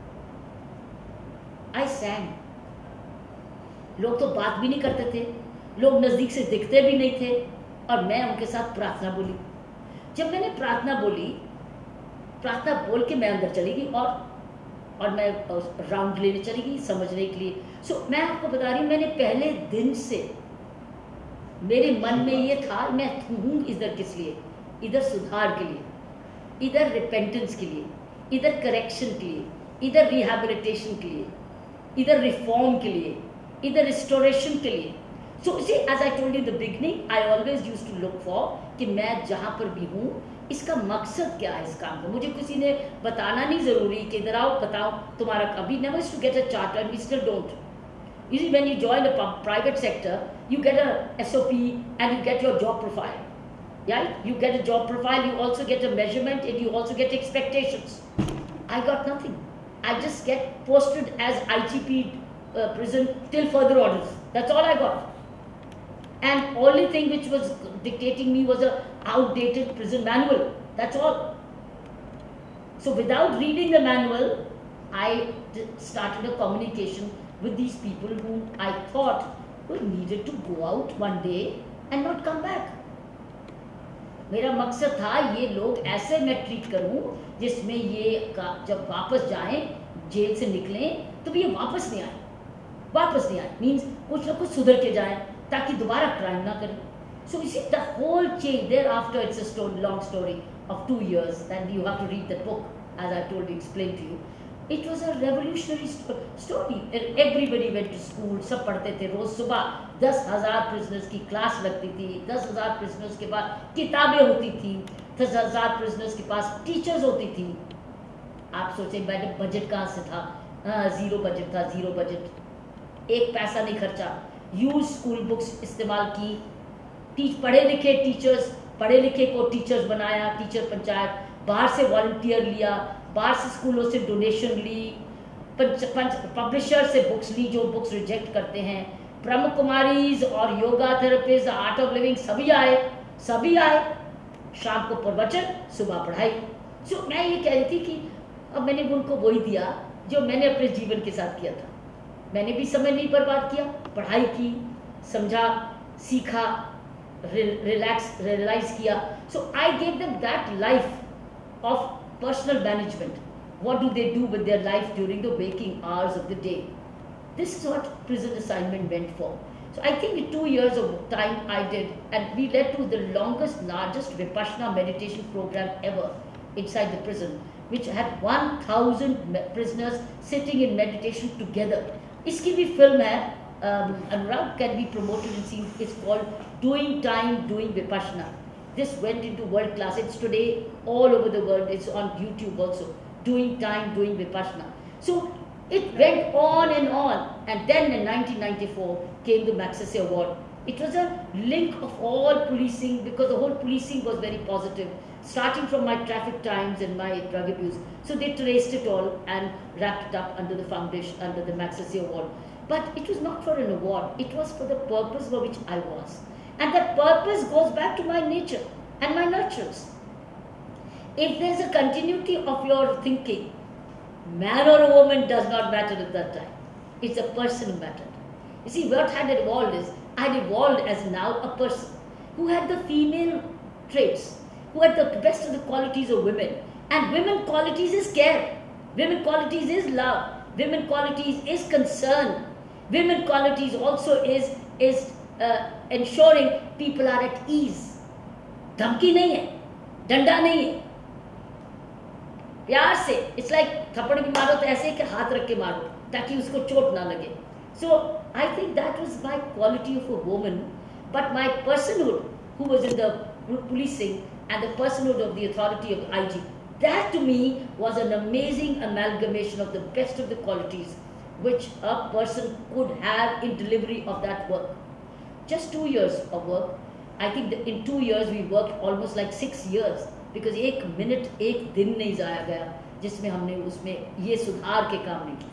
[SPEAKER 1] I sang. लोग तो बात भी नहीं करते थे, लोग नज़दीक से दिखते भी नहीं थे, और मैं उनके साथ प्रार्थना बोली. जब मैंने प्रार्थना बोल के मैं अंदर चली गई और मैं राउंड लेने चली गई समझने के लिए. सो मैं आपको बता रही हूँ, मैंने पहले दिन से मेरे मन में ये था, मैं हूँ इधर किस लिए? इधर सुधार के लिए, इधर रिपेंटेंस के लिए, इधर करेक्शन के लिए, इधर रिहैबिलिटेशन के लिए, इधर रिफॉर्म के लिए, इधर रिस्टोरेशन के लिए. So see, as I told you in the beginning, I always used to look for कि मैं जहाँ पर भी हूँ इसका मकसद क्या है इस काम का. मुझे किसी ने बताना नहीं ज़रूरी कि इधर आओ बताओ तुम्हारा. कभी never to get a charter, we still don't. You see, when you join the private sector, you get a SOP and you get your job profile. Right? You get a job profile, you also get a measurement, and you also get expectations. I got nothing. I just get posted as IGP prison till further orders. That's all I got. And only thing which was dictating me was a outdated prison manual. That's all. So without reading the manual, I started a communication with these people whom I thought were needed to go out one day and not come back. मेरा मकसद था ये लोग ऐसे मैं treat करूं जिसमें ये जब वापस जाएं, जेल से निकलें, तो भी ये वापस नहीं आए, मीन्स कुछ ना कुछ सुधर के जाएं ताकि दोबारा क्राइम ना करें. So you see the whole change thereafter. It's a story, long story of 2 years, and you have to read that book as I told you, explained to you. It was a revolutionary story. Everybody went to school, सब पढ़ते थे रोज सुबह. 10,000 prisoners की class लगती थी. 10,000 prisoners के पास किताबें होती थी. 10,000 prisoners के पास टीचर्स होती थी. आप सोचें मैंने बजट कहाँ से था? ज़ीरो बजट था, ज़ीरो बजट. एक पैसा नहीं खर्चा. यूज स्कूल बुक्स इस्तेमाल की. पढ़े लिखे टीचर्स, पढ़े लिखे को टीचर्स बनाया, टीचर पंचायत. बाहर से वॉलंटियर लिया, बाहर से स्कूलों से डोनेशन ली, पब्लिशर से बुक्स ली जो बुक्स रिजेक्ट करते हैं. ब्रह्म कुमारीज और yoga therapist, art of living सभी आए. शाम को प्रवचन, सुबह पढ़ाई. सो मैं ये कह रही थी कि अब मैंने उनको वही दिया जो मैंने अपने जीवन के साथ किया था. मैंने भी समय नहीं बर्बाद किया, पढ़ाई की, समझा, सीखा, रियलाइज किया. So I gave them that life of personal management. What do they do with their life during the waking hours of the day? This is what prison assignment meant for. So I think in 2 years of time I did, and we led to the largest Vipassana meditation program ever inside the prison, which had 1,000 prisoners sitting in meditation together. इसकी भी film है, Anurag, can be promoted and seen. It's called Doing Time, Doing Vipassana. This went into world class. It's today all over the world. It's on YouTube also. Doing Time, Doing Vipassana. So it went on. And then in 1994 came the Magsaysay Award. It was a link of all policing, because the whole policing was very positive, starting from my traffic times and my drug abuse. So they traced it all and wrapped it up under the foundation, under the Magsaysay Award. But it was not for an award. It was for the purpose for which I was. And that purpose goes back to my nature and my nurturance. If there's a continuity of your thinking, man or a woman does not matter at that time. It's a person who mattered. You see, what had evolved is, I had evolved as now a person who had the female traits, who had the best of the qualities of women. And women qualities is care. Women qualities is love. Women qualities is concern. Women qualities also is ensuring people are at ease. धमकी नहीं है, डंडा नहीं है, प्यार से. It's like थप्पड़ भी मारो तो ऐसे कि हाथ रख के मारो ताकि उसको चोट ना लगे. So I think that was my quality of a woman. But my personhood, who was in the policing, and the personhood of the authority of the IG, that to me was an amazing amalgamation of the best of the qualities which a person could have in delivery of that work. Just 2 years of work. I think that in 2 years we worked almost like 6 years, because एक minute, एक दिन नहीं जाया गया जिसमें हमने उसमें ये सुधार के काम नहीं किए.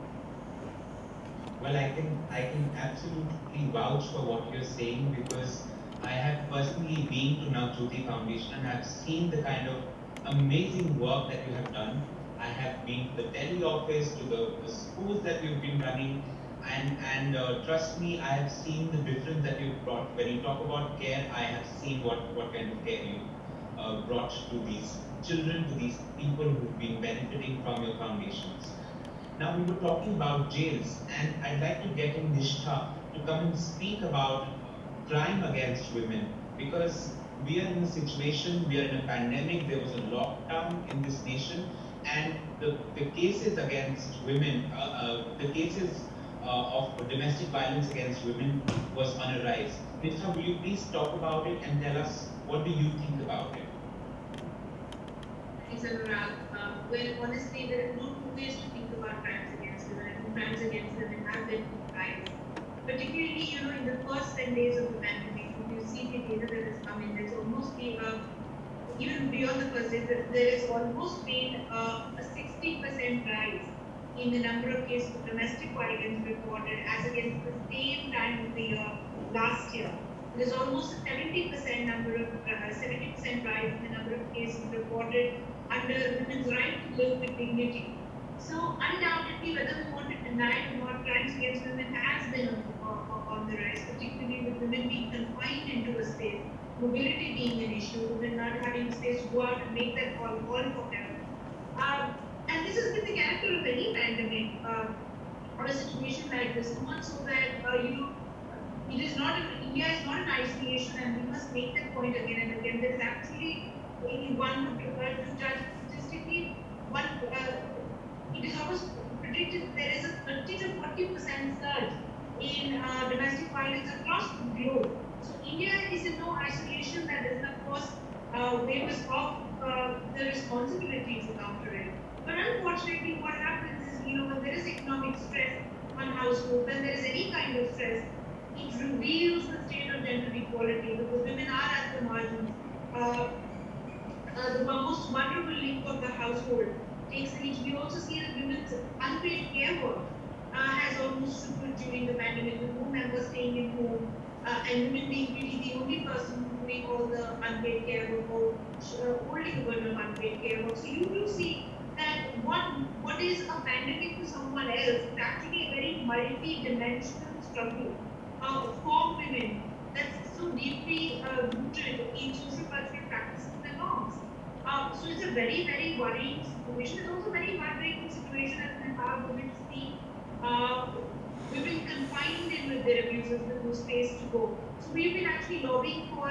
[SPEAKER 2] Well, I can absolutely vouch for what you're saying, because I have personally been to Navjyoti Foundation and I've seen the kind of amazing work that you have done. I have been to the Delhi office, to the schools that you've been running, and trust me, I have seen the difference that you've brought. When you talk about care, I have seen what kind of care you brought to these children, to these people who've been benefiting from your foundations. Now, we were talking about jails, and I'd like to get in Nishtha to come and speak about crime against women, because we are in a situation, we are in a pandemic, there was a lockdown in this nation, and the cases against women, the cases of domestic violence against women was on a rise. Nishtha, will you please talk about it and tell us what do you think about it?
[SPEAKER 3] Thanks, Anurag. Well, honestly, there are no two ways to think about crimes against women, and crimes against women have been rise. Particularly, in the first 10 days of the pandemic, if you see the data that has come in, there's almost been even beyond the first days, there has almost been a 60% rise in the number of cases of domestic violence reported as against the same time of the year last year. There's almost a 70% rise in the number of cases reported under women's right to live with dignity. So undoubtedly, whether we want to denial of war crimes against women has been on the rise, particularly with women being confined into a space, mobility being an issue, women not having space to go out and make that call for help. And this has been the character of any pandemic or a situation like this, not so that, it is not, India is not in isolation, and we must make that point again and again. There is actually, one to judge statistically, it is almost predicted that there is a 30 to 40% surge in domestic violence across the globe. So India is in no isolation. That doesn't, of course, waive us off the responsibility to counter it. But unfortunately, what happens is, when there is economic stress on households, when there is any kind of stress, it reveals the state of gender equality, because women are at the margins. The most vulnerable link of the household takes the lead. We also see that women's unpaid care work has almost tripled during the pandemic, with more members staying in home, and women being really the only person doing all the unpaid care work, or holding the burden of unpaid care work. So you will see that what is a pandemic to someone else is actually a very multi-dimensional struggle for women that's so deeply rooted in social cultural practices and norms. So it's a very, very worrying situation. It's also a very heartbreaking situation as an empowered women to see women confined in with their abusers with no space to go. So we've been actually lobbying for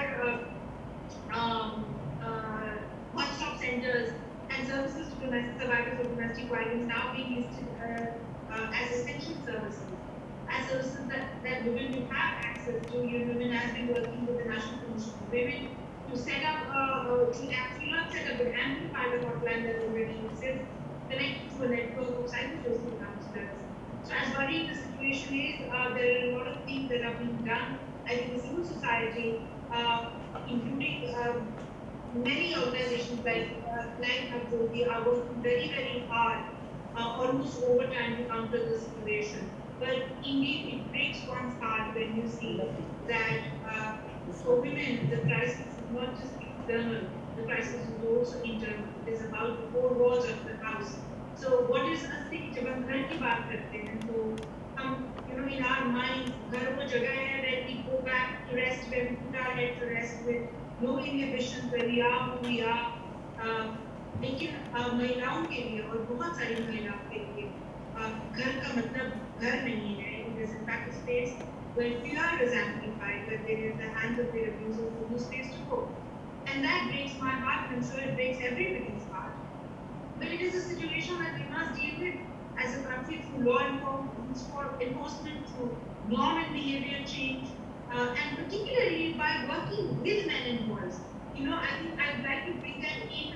[SPEAKER 3] one-stop centers and services to domestic survivors of domestic violence now being listed as essential services. As services that women will have access to. Women has been working with the National Commission for Women to set up, to actually not set up, but amplify the hotline that already exists, connect to a network of psychosocial counselors. So as worrying the situation is, there are a lot of things that are being done. I think the civil society, including many organizations like Navjyoti, are working very, very hard, almost overtime to counter the situation. But indeed, it breaks one's heart when you see that for women, the crisis is not just external, the crisis is also internal. It is about the four walls of the house. So what is a thing जब हम घर की बात करते हैं तो हम in our minds घर वो जगह है where we go back to rest, where we put our head to rest with no inhibitions, where we are who we are. लेकिन महिलाओं के लिए और बहुत सारी महिलाओं के लिए घर का मतलब घर नहीं है. It is in fact a space where fear is amplified, where there is the hands of their abusers with no space to go. And that breaks my heart, and I'm sure it breaks everybody's heart. But it is a situation that we must deal with as a country through law enforcement, through norm and behavior change, and particularly by working with men and boys. I think I'd like to bring that in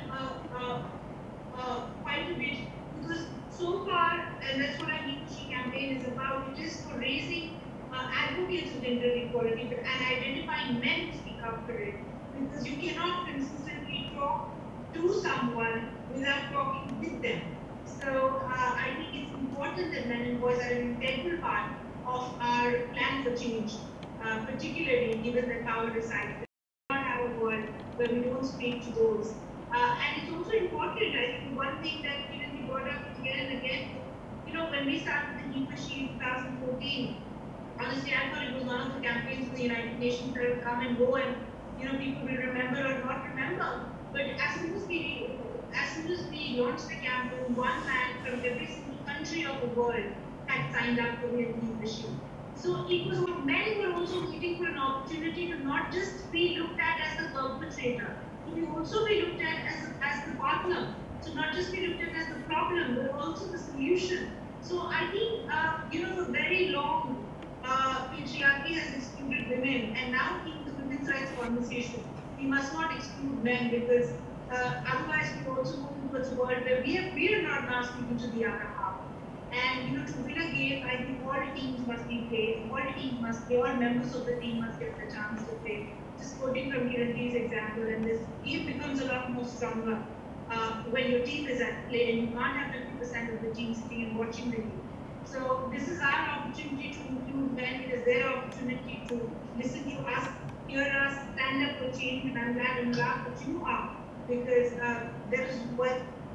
[SPEAKER 3] quite a bit, because so far, and that's what I Need to See campaign is about, it is for raising advocates of gender equality and identifying men to speak up for it. Because you cannot consistently talk to someone without talking with them. So I think it's important that men and boys are an integral part of our plan for change, particularly given that power resides. We cannot have a world where we don't speak to those. And it's also important, I think, one thing that we brought up again and again, when we started the Need for She in 2014, honestly, I thought it was one of the campaigns of the United Nations that would come and go and, people will remember or not remember. But as soon as we launched the campaign, one man from every single country of the world had signed up for the Need for She. So it was what men were also waiting for, an opportunity to not just be looked at as the perpetrator, to also be looked at as the partner. So not just be looked at as the problem, but also the solution. So I think, very long patriarchy has excluded women, and now in the women's rights conversation, we must not exclude men, because otherwise we also move towards a world where we are not now speaking to the other half. And to win a game, I think all teams must be played, all members of the team must get the chance to play. Just quoting from Kiranji's example, and this game becomes a lot more stronger when your team is at play and you can't have 50% of the team sitting and watching the game. So this is our opportunity to include men. It is their opportunity to listen to us, hear us, stand up for change. And I'm glad that you are, because there is what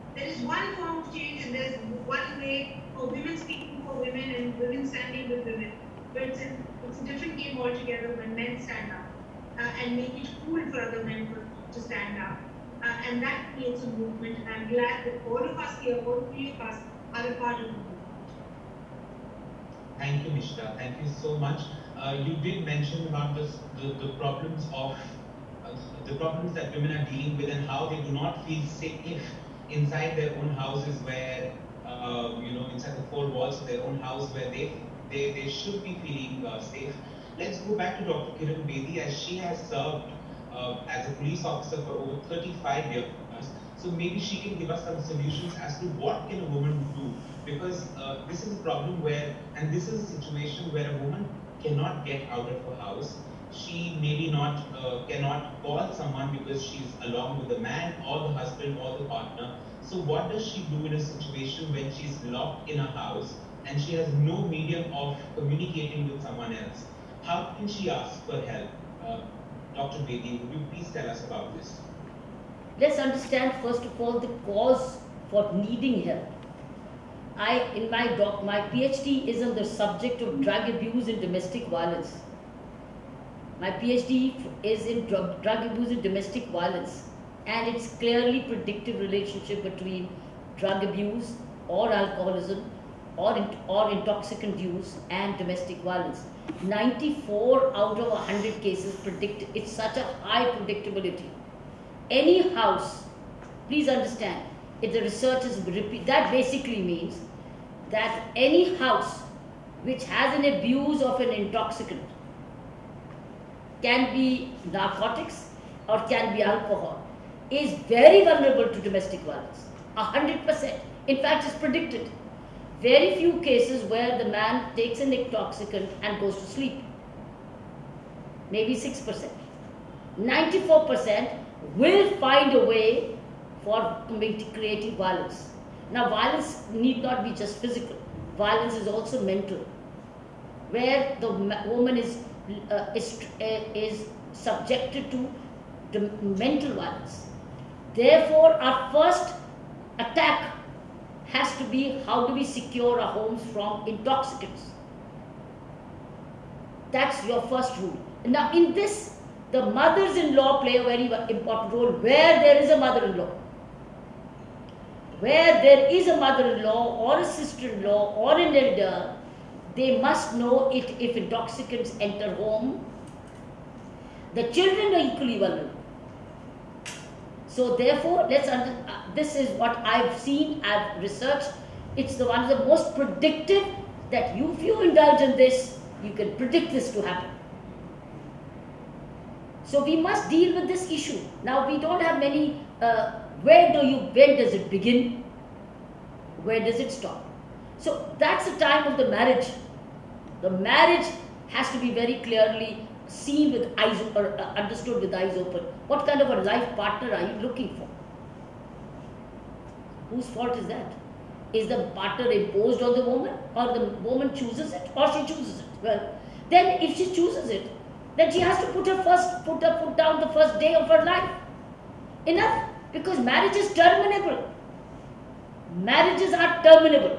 [SPEAKER 3] There is one form of change and there's one way for women speaking for women and women standing with women. But it's a different game altogether when men stand up and make it cool for other men to stand up. And that creates a movement, and I'm glad that all of us here, all three of us, are a part of the movement.
[SPEAKER 2] Thank you, Nishita. Thank you so much. You did mention about the problems of the problems that women are dealing with and how they do not feel safe inside their own houses, where inside the four walls of their own house, where they should be feeling safe. Let's go back to Dr. Kiran Bedi, as she has served as a police officer for over 35 years. So maybe she can give us some solutions as to what can a woman do, because this is a problem where, and this is a situation where a woman cannot get out of her house. She maybe not cannot call someone because she's along with the man or the husband or the partner. So what does she do in a situation when she's locked in a house and she has no medium of communicating with someone else? How can she ask for help? Dr. Bedi, would you please tell us about this?
[SPEAKER 1] Let's understand first of all the cause for needing help. My PhD is on the subject of drug abuse and domestic violence. My PhD is in drug abuse and domestic violence, and it's clearly predictive relationship between drug abuse or alcoholism or intoxicant use and domestic violence. 94 out of 100 cases predict. It's such a high predictability. Any house, please understand, if the research is repeat, that basically means that any house which has an abuse of an intoxicant, can be narcotics or can be alcohol, is very vulnerable to domestic violence. 100%. In fact, it's predicted. Very few cases where the man takes an intoxicant and goes to sleep. Maybe 6%. 94% will find a way for creating violence. Now, violence need not be just physical. Violence is also mental, where the woman is subjected to the mental violence. Therefore, our first attack has to be, how do we secure our homes from intoxicants? That's your first rule. Now, in this, the mothers-in-law play a very important role. Where there is a mother-in-law, where there is a mother-in-law or a sister-in-law or an elder, they must know it. If intoxicants enter home, the children are equally vulnerable. So therefore, this is what I've seen, I've researched. It's one of the most predictive, that if you indulge in this, you can predict this to happen. So we must deal with this issue. Now, we don't have many, when does it begin? Where does it stop? So that's the time of the marriage. The marriage has to be very clearly seen with eyes, or understood with eyes open. What kind of a life partner are you looking for? Whose fault is that? Is the partner imposed on the woman, or the woman chooses it, or she chooses it? Well, then if she chooses it, then she has to put her foot down the first day of her life. Enough, because marriage is terminable. Marriages are terminable.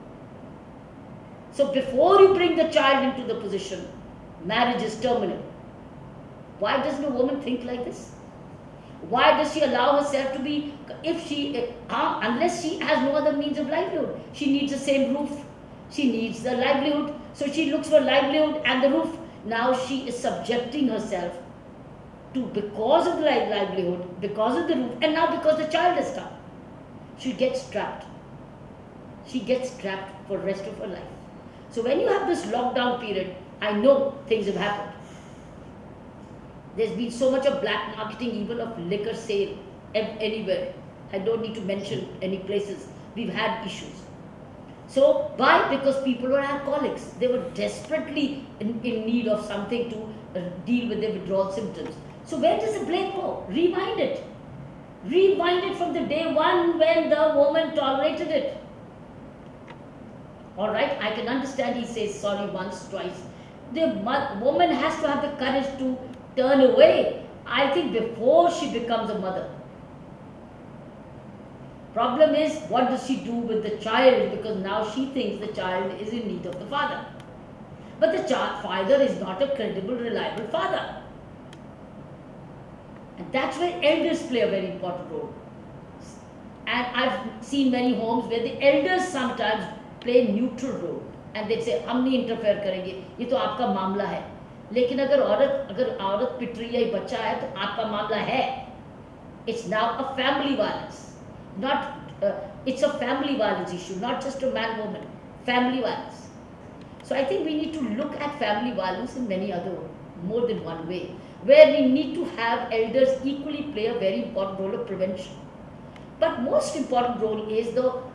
[SPEAKER 1] So before you bring the child into the position, marriage is terminable. Why doesn't a woman think like this? Why does she allow herself to be, unless she has no other means of livelihood? She needs the same roof. She needs the livelihood. So she looks for livelihood and the roof. Now she is subjecting herself to, because of the livelihood, because of the roof, and now because the child has come, she gets trapped. She gets trapped for the rest of her life. So when you have this lockdown period, I know things have happened. There's been so much of black marketing, even of liquor sale anywhere. I don't need to mention any places. We've had issues. So why? Because people were alcoholics. They were desperately in need of something to deal with their withdrawal symptoms. So where does the blame go? Rewind it. Rewind it from the day one when the woman tolerated it. All right, I can understand he says sorry once, twice. The woman has to have the courage to turn away, I think, before she becomes a mother. Problem is, what does she do with the child? Because now she thinks the child is in need of the father. But the father is not a credible, reliable father. And that's where elders play a very important role. And I've seen many homes where the elders sometimes play a neutral role. And they say, हम नहीं interfere करेंगे, ये तो आपका मामला है. लेकिन अगर औरत पिट रही है, बच्चा है, तो आपका मामला है. It's now a family violence. It's a family violence issue, not just a man-woman. Family violence. So I think we need to look at family violence in more than one way, where we need to have elders equally play a very important role of prevention. But most important role is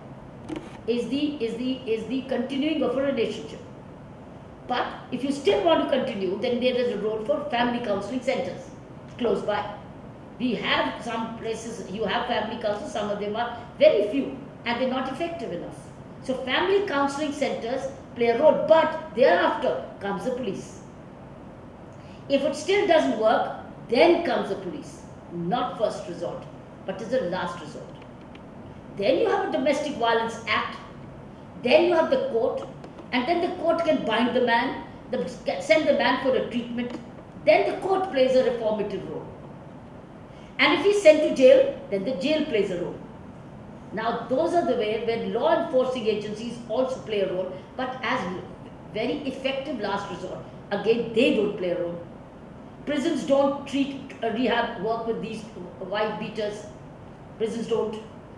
[SPEAKER 1] the continuing of a relationship. But if you still want to continue, then there is a role for family counseling centers close by. We have some places, you have family counselors, some of them are very few and they're not effective enough. So family counseling centers play a role, but thereafter comes the police. If it still doesn't work, then comes the police. Not first resort, but as a last resort. Then you have a Domestic Violence Act, then you have the court, and then the court can bind the man, send the man for a treatment, then the court plays a reformative role. And if he's sent to jail, then the jail plays a role. Now those are the way where law enforcing agencies also play a role, but as very effective last resort. Again, they don't play a role. Prisons don't treat rehab work with these wife beaters. Prisons don't.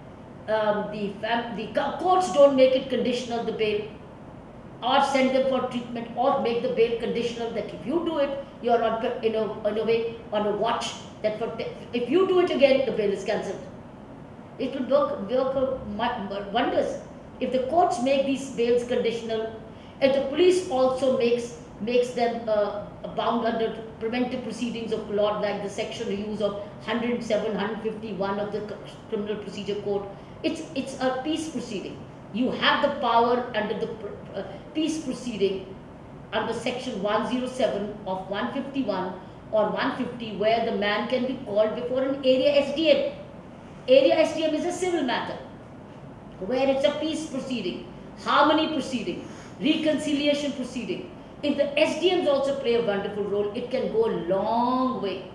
[SPEAKER 1] The courts don't make it conditional, the bail, or send them for treatment, or make the bail conditional that if you do it, you're in a way on a watch that if you do it again, the bail is cancelled. It will work wonders. If the courts make these bails conditional, and the police also makes them bound under preventive proceedings of law, like the section use of 107, 151 of the Criminal Procedure Code. It's a peace proceeding. You have the power under the peace proceeding under section 107 of 151 or 150, where the man can be called before an area SDM. Area SDM is a civil matter, where it's a peace proceeding, harmony proceeding, reconciliation proceeding. If the SDMs also play a wonderful role, it can go a long way.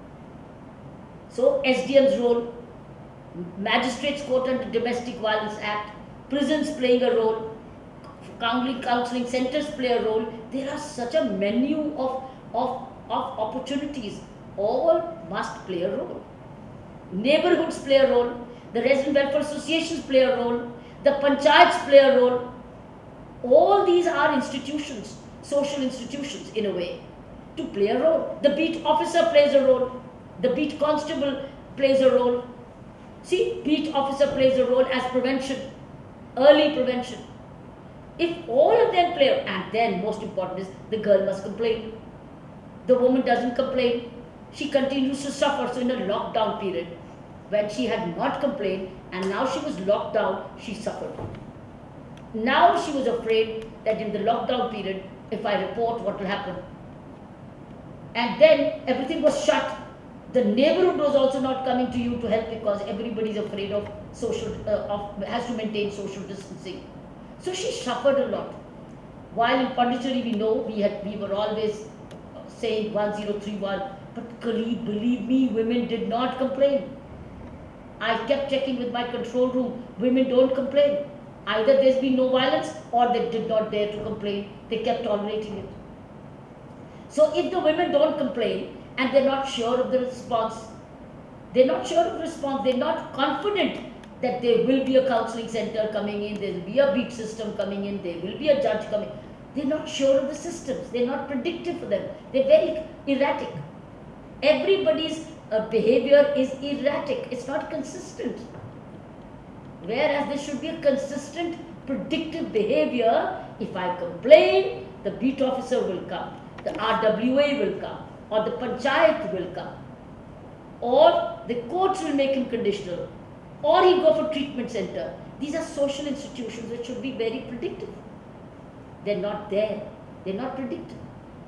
[SPEAKER 1] So SDM's role, Magistrates Court under Domestic Violence Act, prisons playing a role, counseling centers play a role. There are such a menu of opportunities. All must play a role. Neighborhoods play a role. The resident welfare associations play a role. The panchayats play a role. All these are institutions, social institutions in a way, to play a role. The beat officer plays a role. The beat constable plays a role. See, beat officer plays a role as prevention, early prevention. If all of them play, and then most important is the girl must complain. The woman doesn't complain. She continues to suffer. So in a lockdown period, when she had not complained and now she was locked down, she suffered. Now she was afraid that in the lockdown period, if I report, what will happen? And then everything was shut. The neighborhood was also not coming to you to help because everybody is afraid of has to maintain social distancing. So she suffered a lot. While in Pondicherry we know we were always saying 1031, but believe me, women did not complain. I kept checking with my control room. Women don't complain. Either there's been no violence or they did not dare to complain. They kept tolerating it. So if the women don't complain and they're not sure of the response, they're not confident that there will be a counseling center coming in, there will be a beat system coming in, there will be a judge coming. They're not sure of the systems. They're not predictive for them. They're very erratic. Everybody's behavior is erratic. It's not consistent. Whereas there should be a consistent, predictive behavior. If I complain, the beat officer will come, the RWA will come, or the panchayat will come, or the courts will make him conditional, or he'll go for treatment center. These are social institutions that should be very predictive. They're not there. They're not predictive.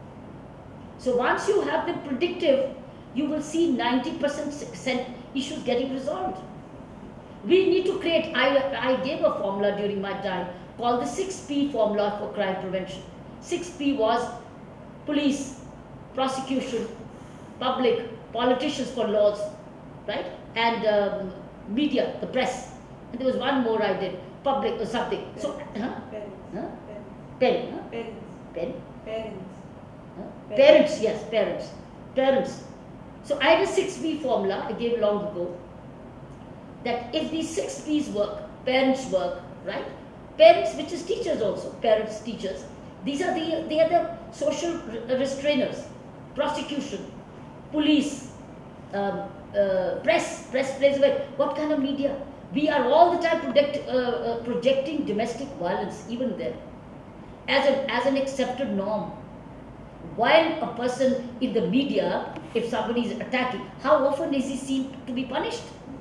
[SPEAKER 1] So once you have them predictive, you will see 90% issues getting resolved. We need to create, I gave a formula during my time called the 6P formula for crime prevention. 6P was police, prosecution, public, politicians for laws, right? And media, the press. And there was one more I did, public or something.
[SPEAKER 4] Parents.
[SPEAKER 1] So,
[SPEAKER 4] Parents.
[SPEAKER 1] Huh?
[SPEAKER 4] Parents.
[SPEAKER 1] Pen, huh?
[SPEAKER 4] Parents.
[SPEAKER 1] Pen?
[SPEAKER 4] Parents.
[SPEAKER 1] Huh? Parents, yes, parents. Parents. So I had a 6P formula I gave long ago, that if these 6Ps work, parents work, right? Parents, which is teachers also, parents, teachers, they are the social restrainers, prosecution, police, press plays a way. What kind of media? We are all the time projecting domestic violence, even there, as an accepted norm. While a person in the media, if somebody is attacking, how often is he seen to be punished?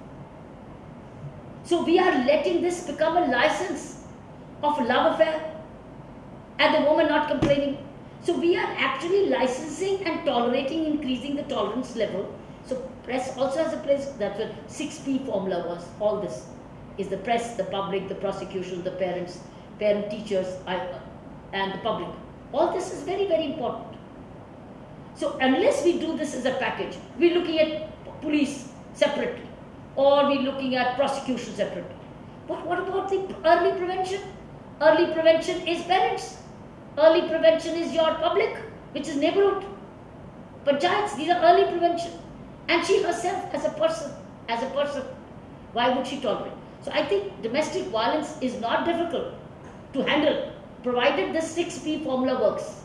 [SPEAKER 1] So we are letting this become a license of love affair, and the woman not complaining. So we are actually licensing and tolerating, increasing the tolerance level. So press also has a place. That's what 6P formula was. All this is the press, the public, the prosecution, the parents, parent teachers, and the public. All this is very, very important. So unless we do this as a package, we're looking at police separately, or we're looking at prosecution separately. But what about the early prevention? Early prevention is parents. Early prevention is your public, which is neighborhood. Panchayats, these are early prevention. And she herself as a person, why would she tolerate? So I think domestic violence is not difficult to handle, provided the 6P formula works.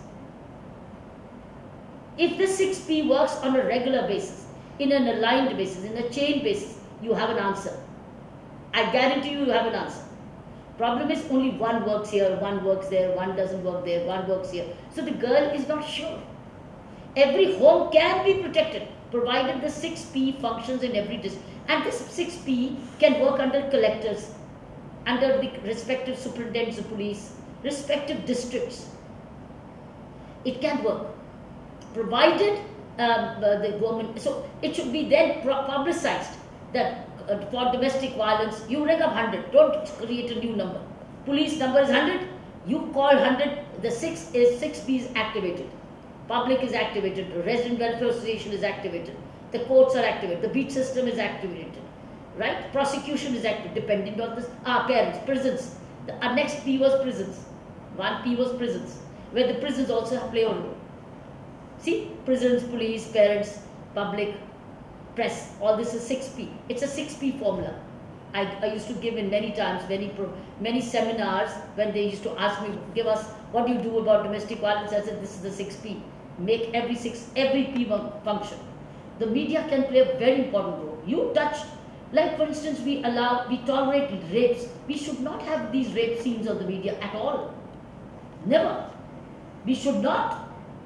[SPEAKER 1] If the 6P works on a regular basis, in an aligned basis, in a chain basis, you have an answer. I guarantee you have an answer. Problem is only one works here, one works there, one doesn't work there, one works here. So the girl is not sure. Every home can be protected, provided the 6P functions in every district. And this 6P can work under collectors, under the respective superintendents of police, respective districts. It can work, provided the woman. So it should be then publicized that for domestic violence, you ring up 100. Don't create a new number. Police number is 100. You call 100. The 6P is activated. Public is activated. Resident Welfare Association is activated. The courts are activated. The beat system is activated. Right? Prosecution is activated. Depending on this. Parents, prisons. Our next P was prisons. 1P was prisons, where the prisons also play a role. See, prisons, police, parents, public, press. All this is 6P. It's a 6P formula. I used to give in many times, many seminars, when they used to ask me, give us, what do you do about domestic violence? I said, this is the 6P. Make every P function. The media can play a very important role. You touch, like for instance, we tolerate rapes. We should not have these rape scenes on the media at all. Never. We should not.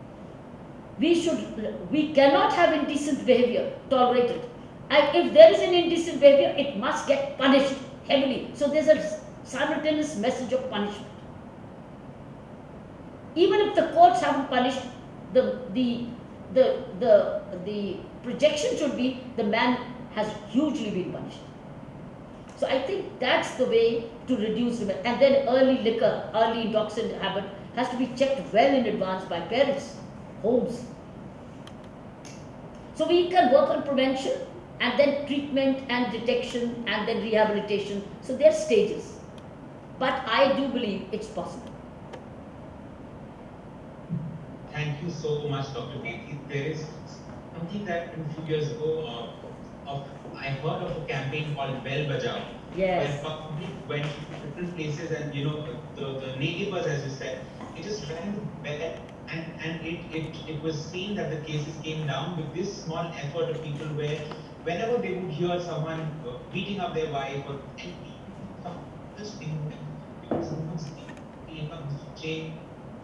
[SPEAKER 1] We cannot have indecent behavior tolerated. And if there is an indecent behavior, it must get punished heavily. So there's a simultaneous message of punishment. Even if the courts haven't punished, the projection should be the man has hugely been punished. So I think that's the way to reduce the. And then early liquor, early intoxicant habit has to be checked well in advance by parents, homes. So we can work on prevention, and then treatment and detection, and then rehabilitation. So there are stages. But I do believe it's possible.
[SPEAKER 2] Thank you so much, Dr. Bedi. There is something that a few years ago, I heard of a campaign called Bell Bajao.
[SPEAKER 1] Yes.
[SPEAKER 2] Where public went to different places, and the neighbors, as you said, it just rang the bell, and it was seen that the cases came down with this small effort of people, where whenever they would hear someone beating up their wife or anything, just think someone's change.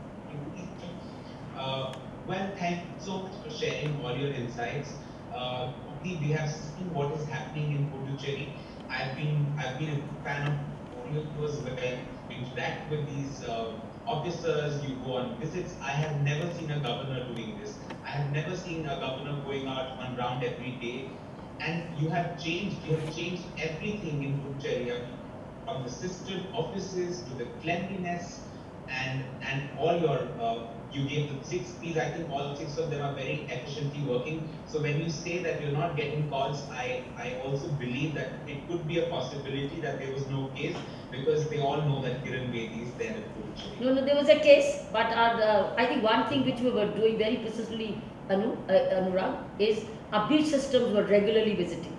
[SPEAKER 2] Well, thank you so much for sharing all your insights. We have seen what is happening in Puducherry. I've been a fan of you as well. You interact with these officers, you go on visits. I have never seen a governor doing this. I have never seen a governor going out one round every day and you have changed everything in Puducherry, from the system, offices to the cleanliness, and all your you gave the 6 P's. I think all 6 of them are very efficiently working. So when you say that you're not getting calls, I also believe that it could be a possibility that there was no case, because they all know that Kiran Bedi is there at Puducherry.
[SPEAKER 1] No, there was a case, but I think one thing which we were doing very precisely, Anurag, is our beat systems were regularly visiting.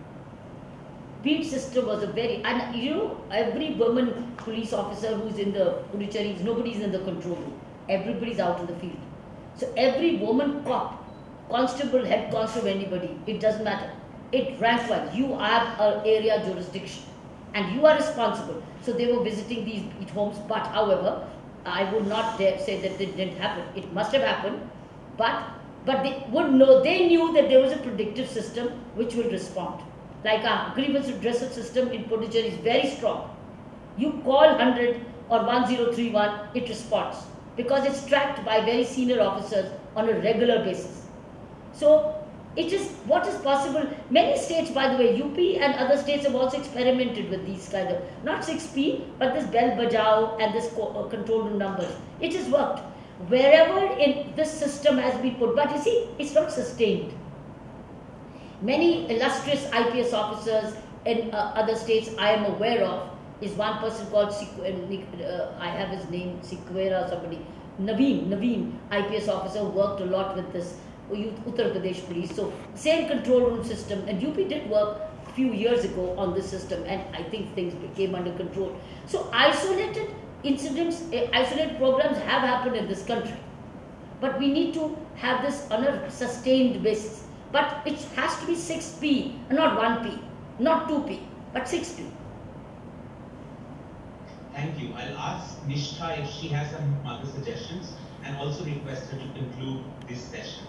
[SPEAKER 1] Beat system was a very, and every woman police officer who's in the Puducherry, nobody's in the control room. Everybody's out in the field. So every woman cop, constable, head constable, anybody, it doesn't matter. It ranks wise. You have an area jurisdiction and you are responsible. So they were visiting these beat homes, but however, I would not dare say that it didn't happen. It must have happened, but they would know, they knew that there was a predictive system which will respond. Like our grievance redressal system in Puducherry is very strong. You call 100 or 1031, it responds because it's tracked by very senior officers on a regular basis. So it is what is possible. Many states, by the way, UP and other states have also experimented with these kind of, not 6P, but this bell bajao and this control room numbers. It has worked. Wherever in this system has been put, but you see, it's not sustained. Many illustrious IPS officers in other states I am aware of is one person called, I have his name, Sequera, somebody, Naveen, IPS officer, worked a lot with this Uttar Pradesh police. So same control room system, and UP did work a few years ago on this system, and I think things came under control. So isolated incidents, isolated programs have happened in this country, but we need to have this on a sustained basis. But it has to be 6P, not 1P, not 2P, but 6P.
[SPEAKER 2] Thank you. I'll ask Nishtha if she has some other suggestions, and also request her to conclude this session.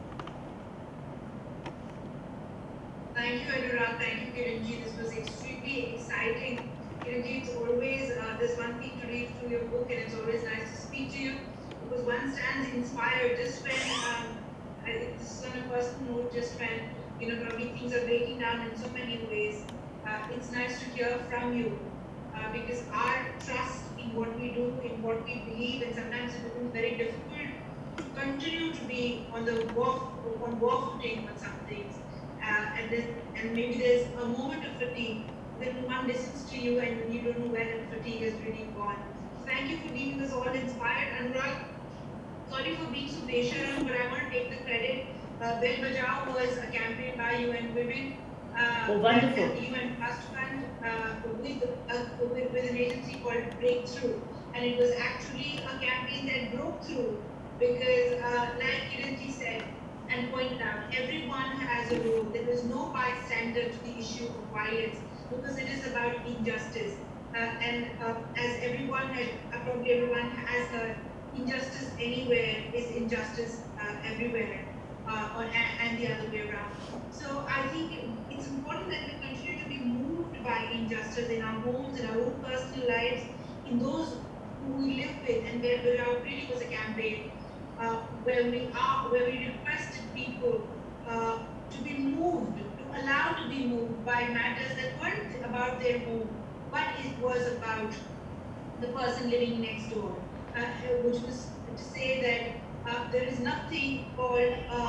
[SPEAKER 3] Thank you, Anurag. Thank you, Kiranji. This was extremely exciting. Kiranji, it's always, there's one thing to read through your book, and it's always nice to speak to you, because one stands inspired just when, I think this is on a personal note, just when, probably things are breaking down in so many ways. It's nice to hear from you, because our trust in what we do, in what we believe, and sometimes it becomes very difficult to continue to be on war footing on some things. And maybe there's a moment of fatigue when one listens to you and you don't know where that fatigue has really gone. Thank you for leaving us all inspired. Anurag, sorry for being so patient, but I want to take the credit. Bell Bajao was a campaign by UN Women.
[SPEAKER 1] Wonderful.
[SPEAKER 3] And UN Trust Fund with an agency called Breakthrough. And it was actually a campaign that broke through because, like Kiranji said and pointed out, everyone has a role. There is no bystander to the issue of violence because it is about injustice. As everyone has, probably everyone has heard, injustice anywhere is injustice everywhere, and the other way around. So I think it's important that we continue to be moved by injustice in our homes, in our own personal lives, in those who we live with, and where really was a campaign where we requested people to be moved, to allow to be moved by matters that weren't about their home, but it was about the person living next door, which was to say that there is nothing called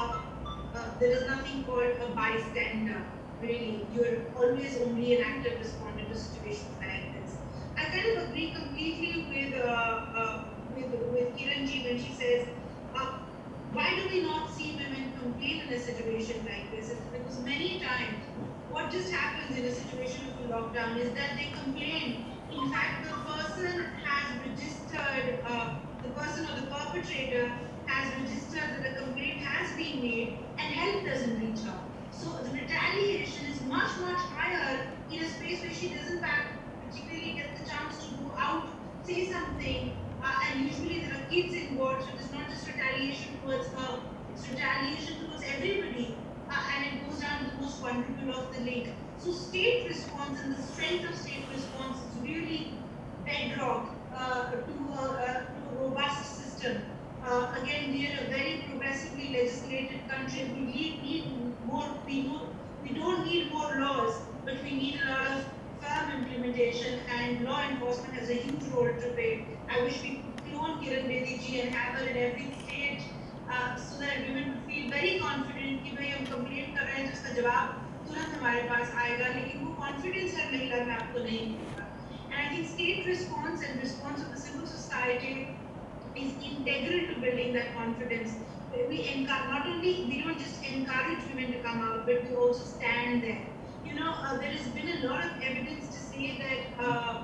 [SPEAKER 3] a bystander. Really, you're always only an active respondent to situations like this. I kind of agree completely with Kiranji when she says, why do we not see women complain in a situation like this? It's because many times what just happens in a situation of a lockdown is that they complain. In fact, the person has registered, the person or the perpetrator has registered that a complaint has been made and help doesn't reach her. So the retaliation is much, much higher in a space where she doesn't particularly get the chance to go out, say something, and usually there are kids involved, so it's not just retaliation towards her, it's retaliation towards everybody, and it goes down to the most vulnerable of the link. So state response and the strength of state response is really bedrock to a robust system. Again, we are a very progressively legislated country. We need more we don't need more laws, but we need a lot of firm implementation, and law enforcement has a huge role to play. I wish we could clone Kiran Bedi ji and have her in every state, so that women would feel very confident कि भाई हम complain कर रहे हैं तो उसका जवाब तुरंत हमारे पास आएगा, लेकिन वो confidence हर महिला में आपको नहीं मिलेगा. And I think state response and response of the civil society is integral to building that confidence. Not only we don't just encourage women to come out, but we also stand there. There has been a lot of evidence to say that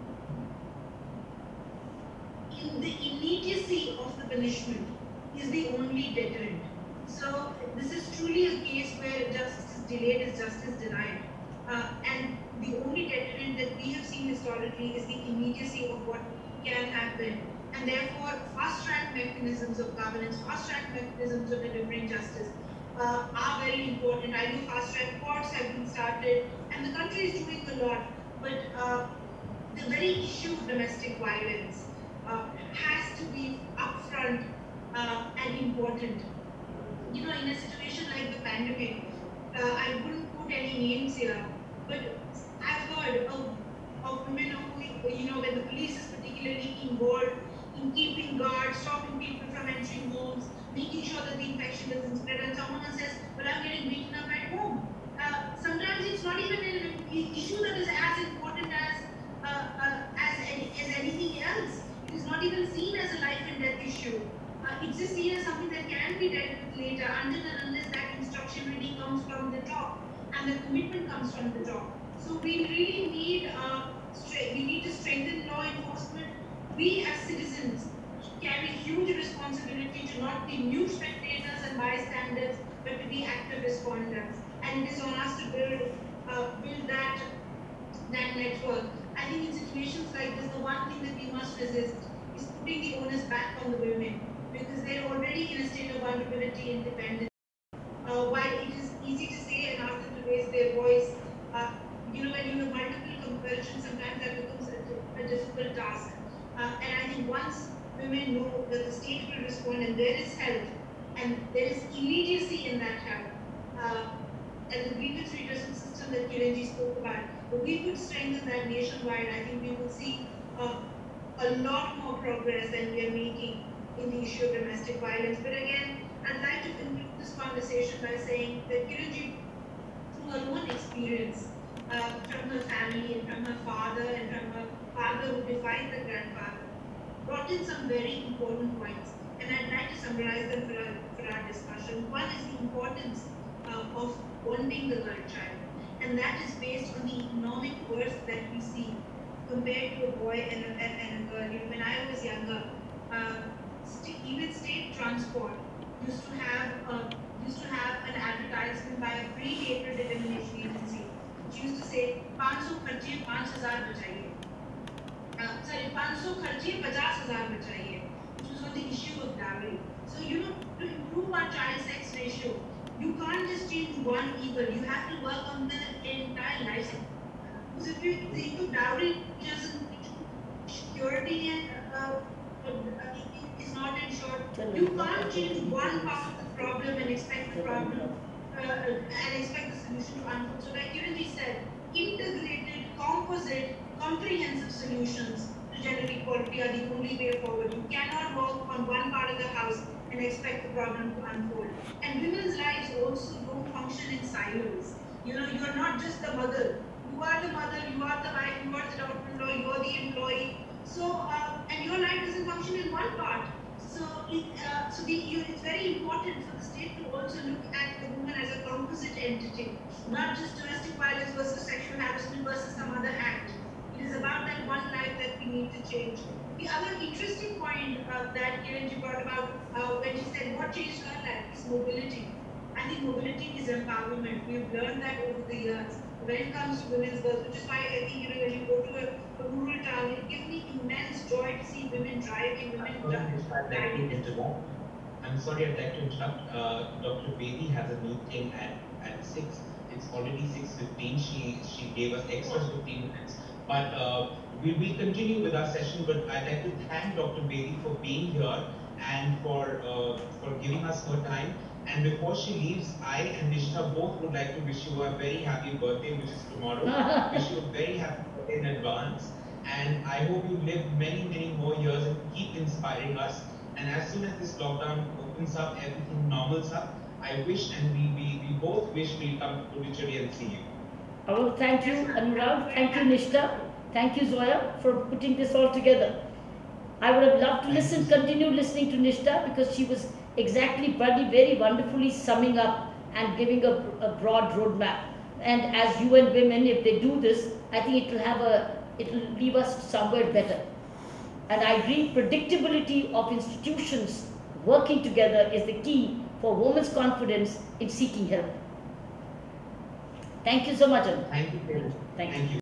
[SPEAKER 3] in the immediacy of the punishment is the only deterrent. So this is truly a case where justice is delayed is justice denied. And the only deterrent that we have seen historically is the immediacy of what can happen. And therefore, fast-track mechanisms of governance, fast-track mechanisms of delivering justice are very important. I know fast-track courts have been started, and the country is doing a lot. But the very issue of domestic violence has to be upfront and important. In a situation like the pandemic, I wouldn't put any names here, but I've heard of women who, when the police is particularly involved in keeping guard, stopping people from entering homes, making sure that the infection doesn't spread, and someone says, well, I'm getting beaten up at home. Sometimes it's not even an issue that is as important as anything else. It is not even seen as a life and death issue. It's just seen as something that can be dealt with later, until and unless that instruction really comes from the top and the commitment comes from the top. So we really need to strengthen law enforcement. We as citizens carry huge responsibility to not be mute spectators and bystanders, but to be active responders. And it is on us to build that network. I think in situations like this, the one thing that we must resist is putting the onus back on the women, because they're already in a state of vulnerability and dependence. While it is easy to say and ask them to raise their voice, when you have multiple compulsions, sometimes that becomes a difficult task. And I think once women know that the state will respond and there is help, and there is immediacy in that help, and the grievance redressal system that Kiranji spoke about, if we could strengthen that nationwide, I think we will see a lot more progress than we are making in the issue of domestic violence. But again, I'd like to conclude this conversation by saying that Kiranji, through her own experience, from her family and from her father and from her father who defined the grandfather, brought in some very important points. And I'd like to summarize them for our discussion. One is the importance of bonding the girl child. And that is based on the economic worth that we see compared to a boy and a girl. When I was younger, even state transport used to have an advertisement by a pre-hatred elimination agency, which used to say, 500 खर्चिए 5000 बचाइए. Sorry, 500 खर्चिए 50,000 बचाइए, which was on the issue of dowry. So to improve our child sex ratio, you can't just change one evil. You have to work on the entire life cycle. Because if you think of dowry just security and is not ensured, you can't change one part of the problem and expect the problem and expect the solution to unfold. So like Kiranji said, integrated, composite, comprehensive solutions to gender equality are the only way forward. You cannot work on one part of the house and expect the problem to unfold. And women's lives also don't function in silos. You are not just the mother. You are the mother, you are the wife, you are the daughter-in-law, you are the employee. So, and your life doesn't function in one part. So, it's very important for the state to also look at the woman as a composite entity, not just domestic violence versus sexual harassment versus some other act. It is about that one life that we need to change. The other interesting point that Kiranji brought about when she said what changed her life is mobility. I think mobility is empowerment. We've learned that over the years. When it comes to women's girls, which is why I think when you go to a rural town, it gives me immense joy to see women driving, women driving.
[SPEAKER 2] I'm sorry, I'd like to interrupt. Dr. Bedi has a meeting at 6. It's already 6:15. She gave us extra 15 minutes. But we will continue with our session. But I'd like to thank Dr. Bedi for being here and for giving us her time. And before she leaves, I and Nishtha both would like to wish you a very happy birthday, which is tomorrow. Wish you a very happy birthday in advance. And I hope you live many, many more years and keep inspiring us. And as soon as this lockdown opens up, everything normals up, I wish and we both wish we'll come to Puducherry and see you.
[SPEAKER 1] Oh, thank you, Anurag. Thank you, Nishtha. Thank you, Zoya, for putting this all together. I would have loved to continue listening to Nishtha, because she was exactly, very wonderfully summing up and giving a broad roadmap. And as UN Women, if they do this, I think it will leave us somewhere better. And I agree, predictability of institutions working together is the key for women's confidence in seeking help. Thank you so much, Anu.
[SPEAKER 2] Thank you.
[SPEAKER 1] Thank you.
[SPEAKER 2] Thank you.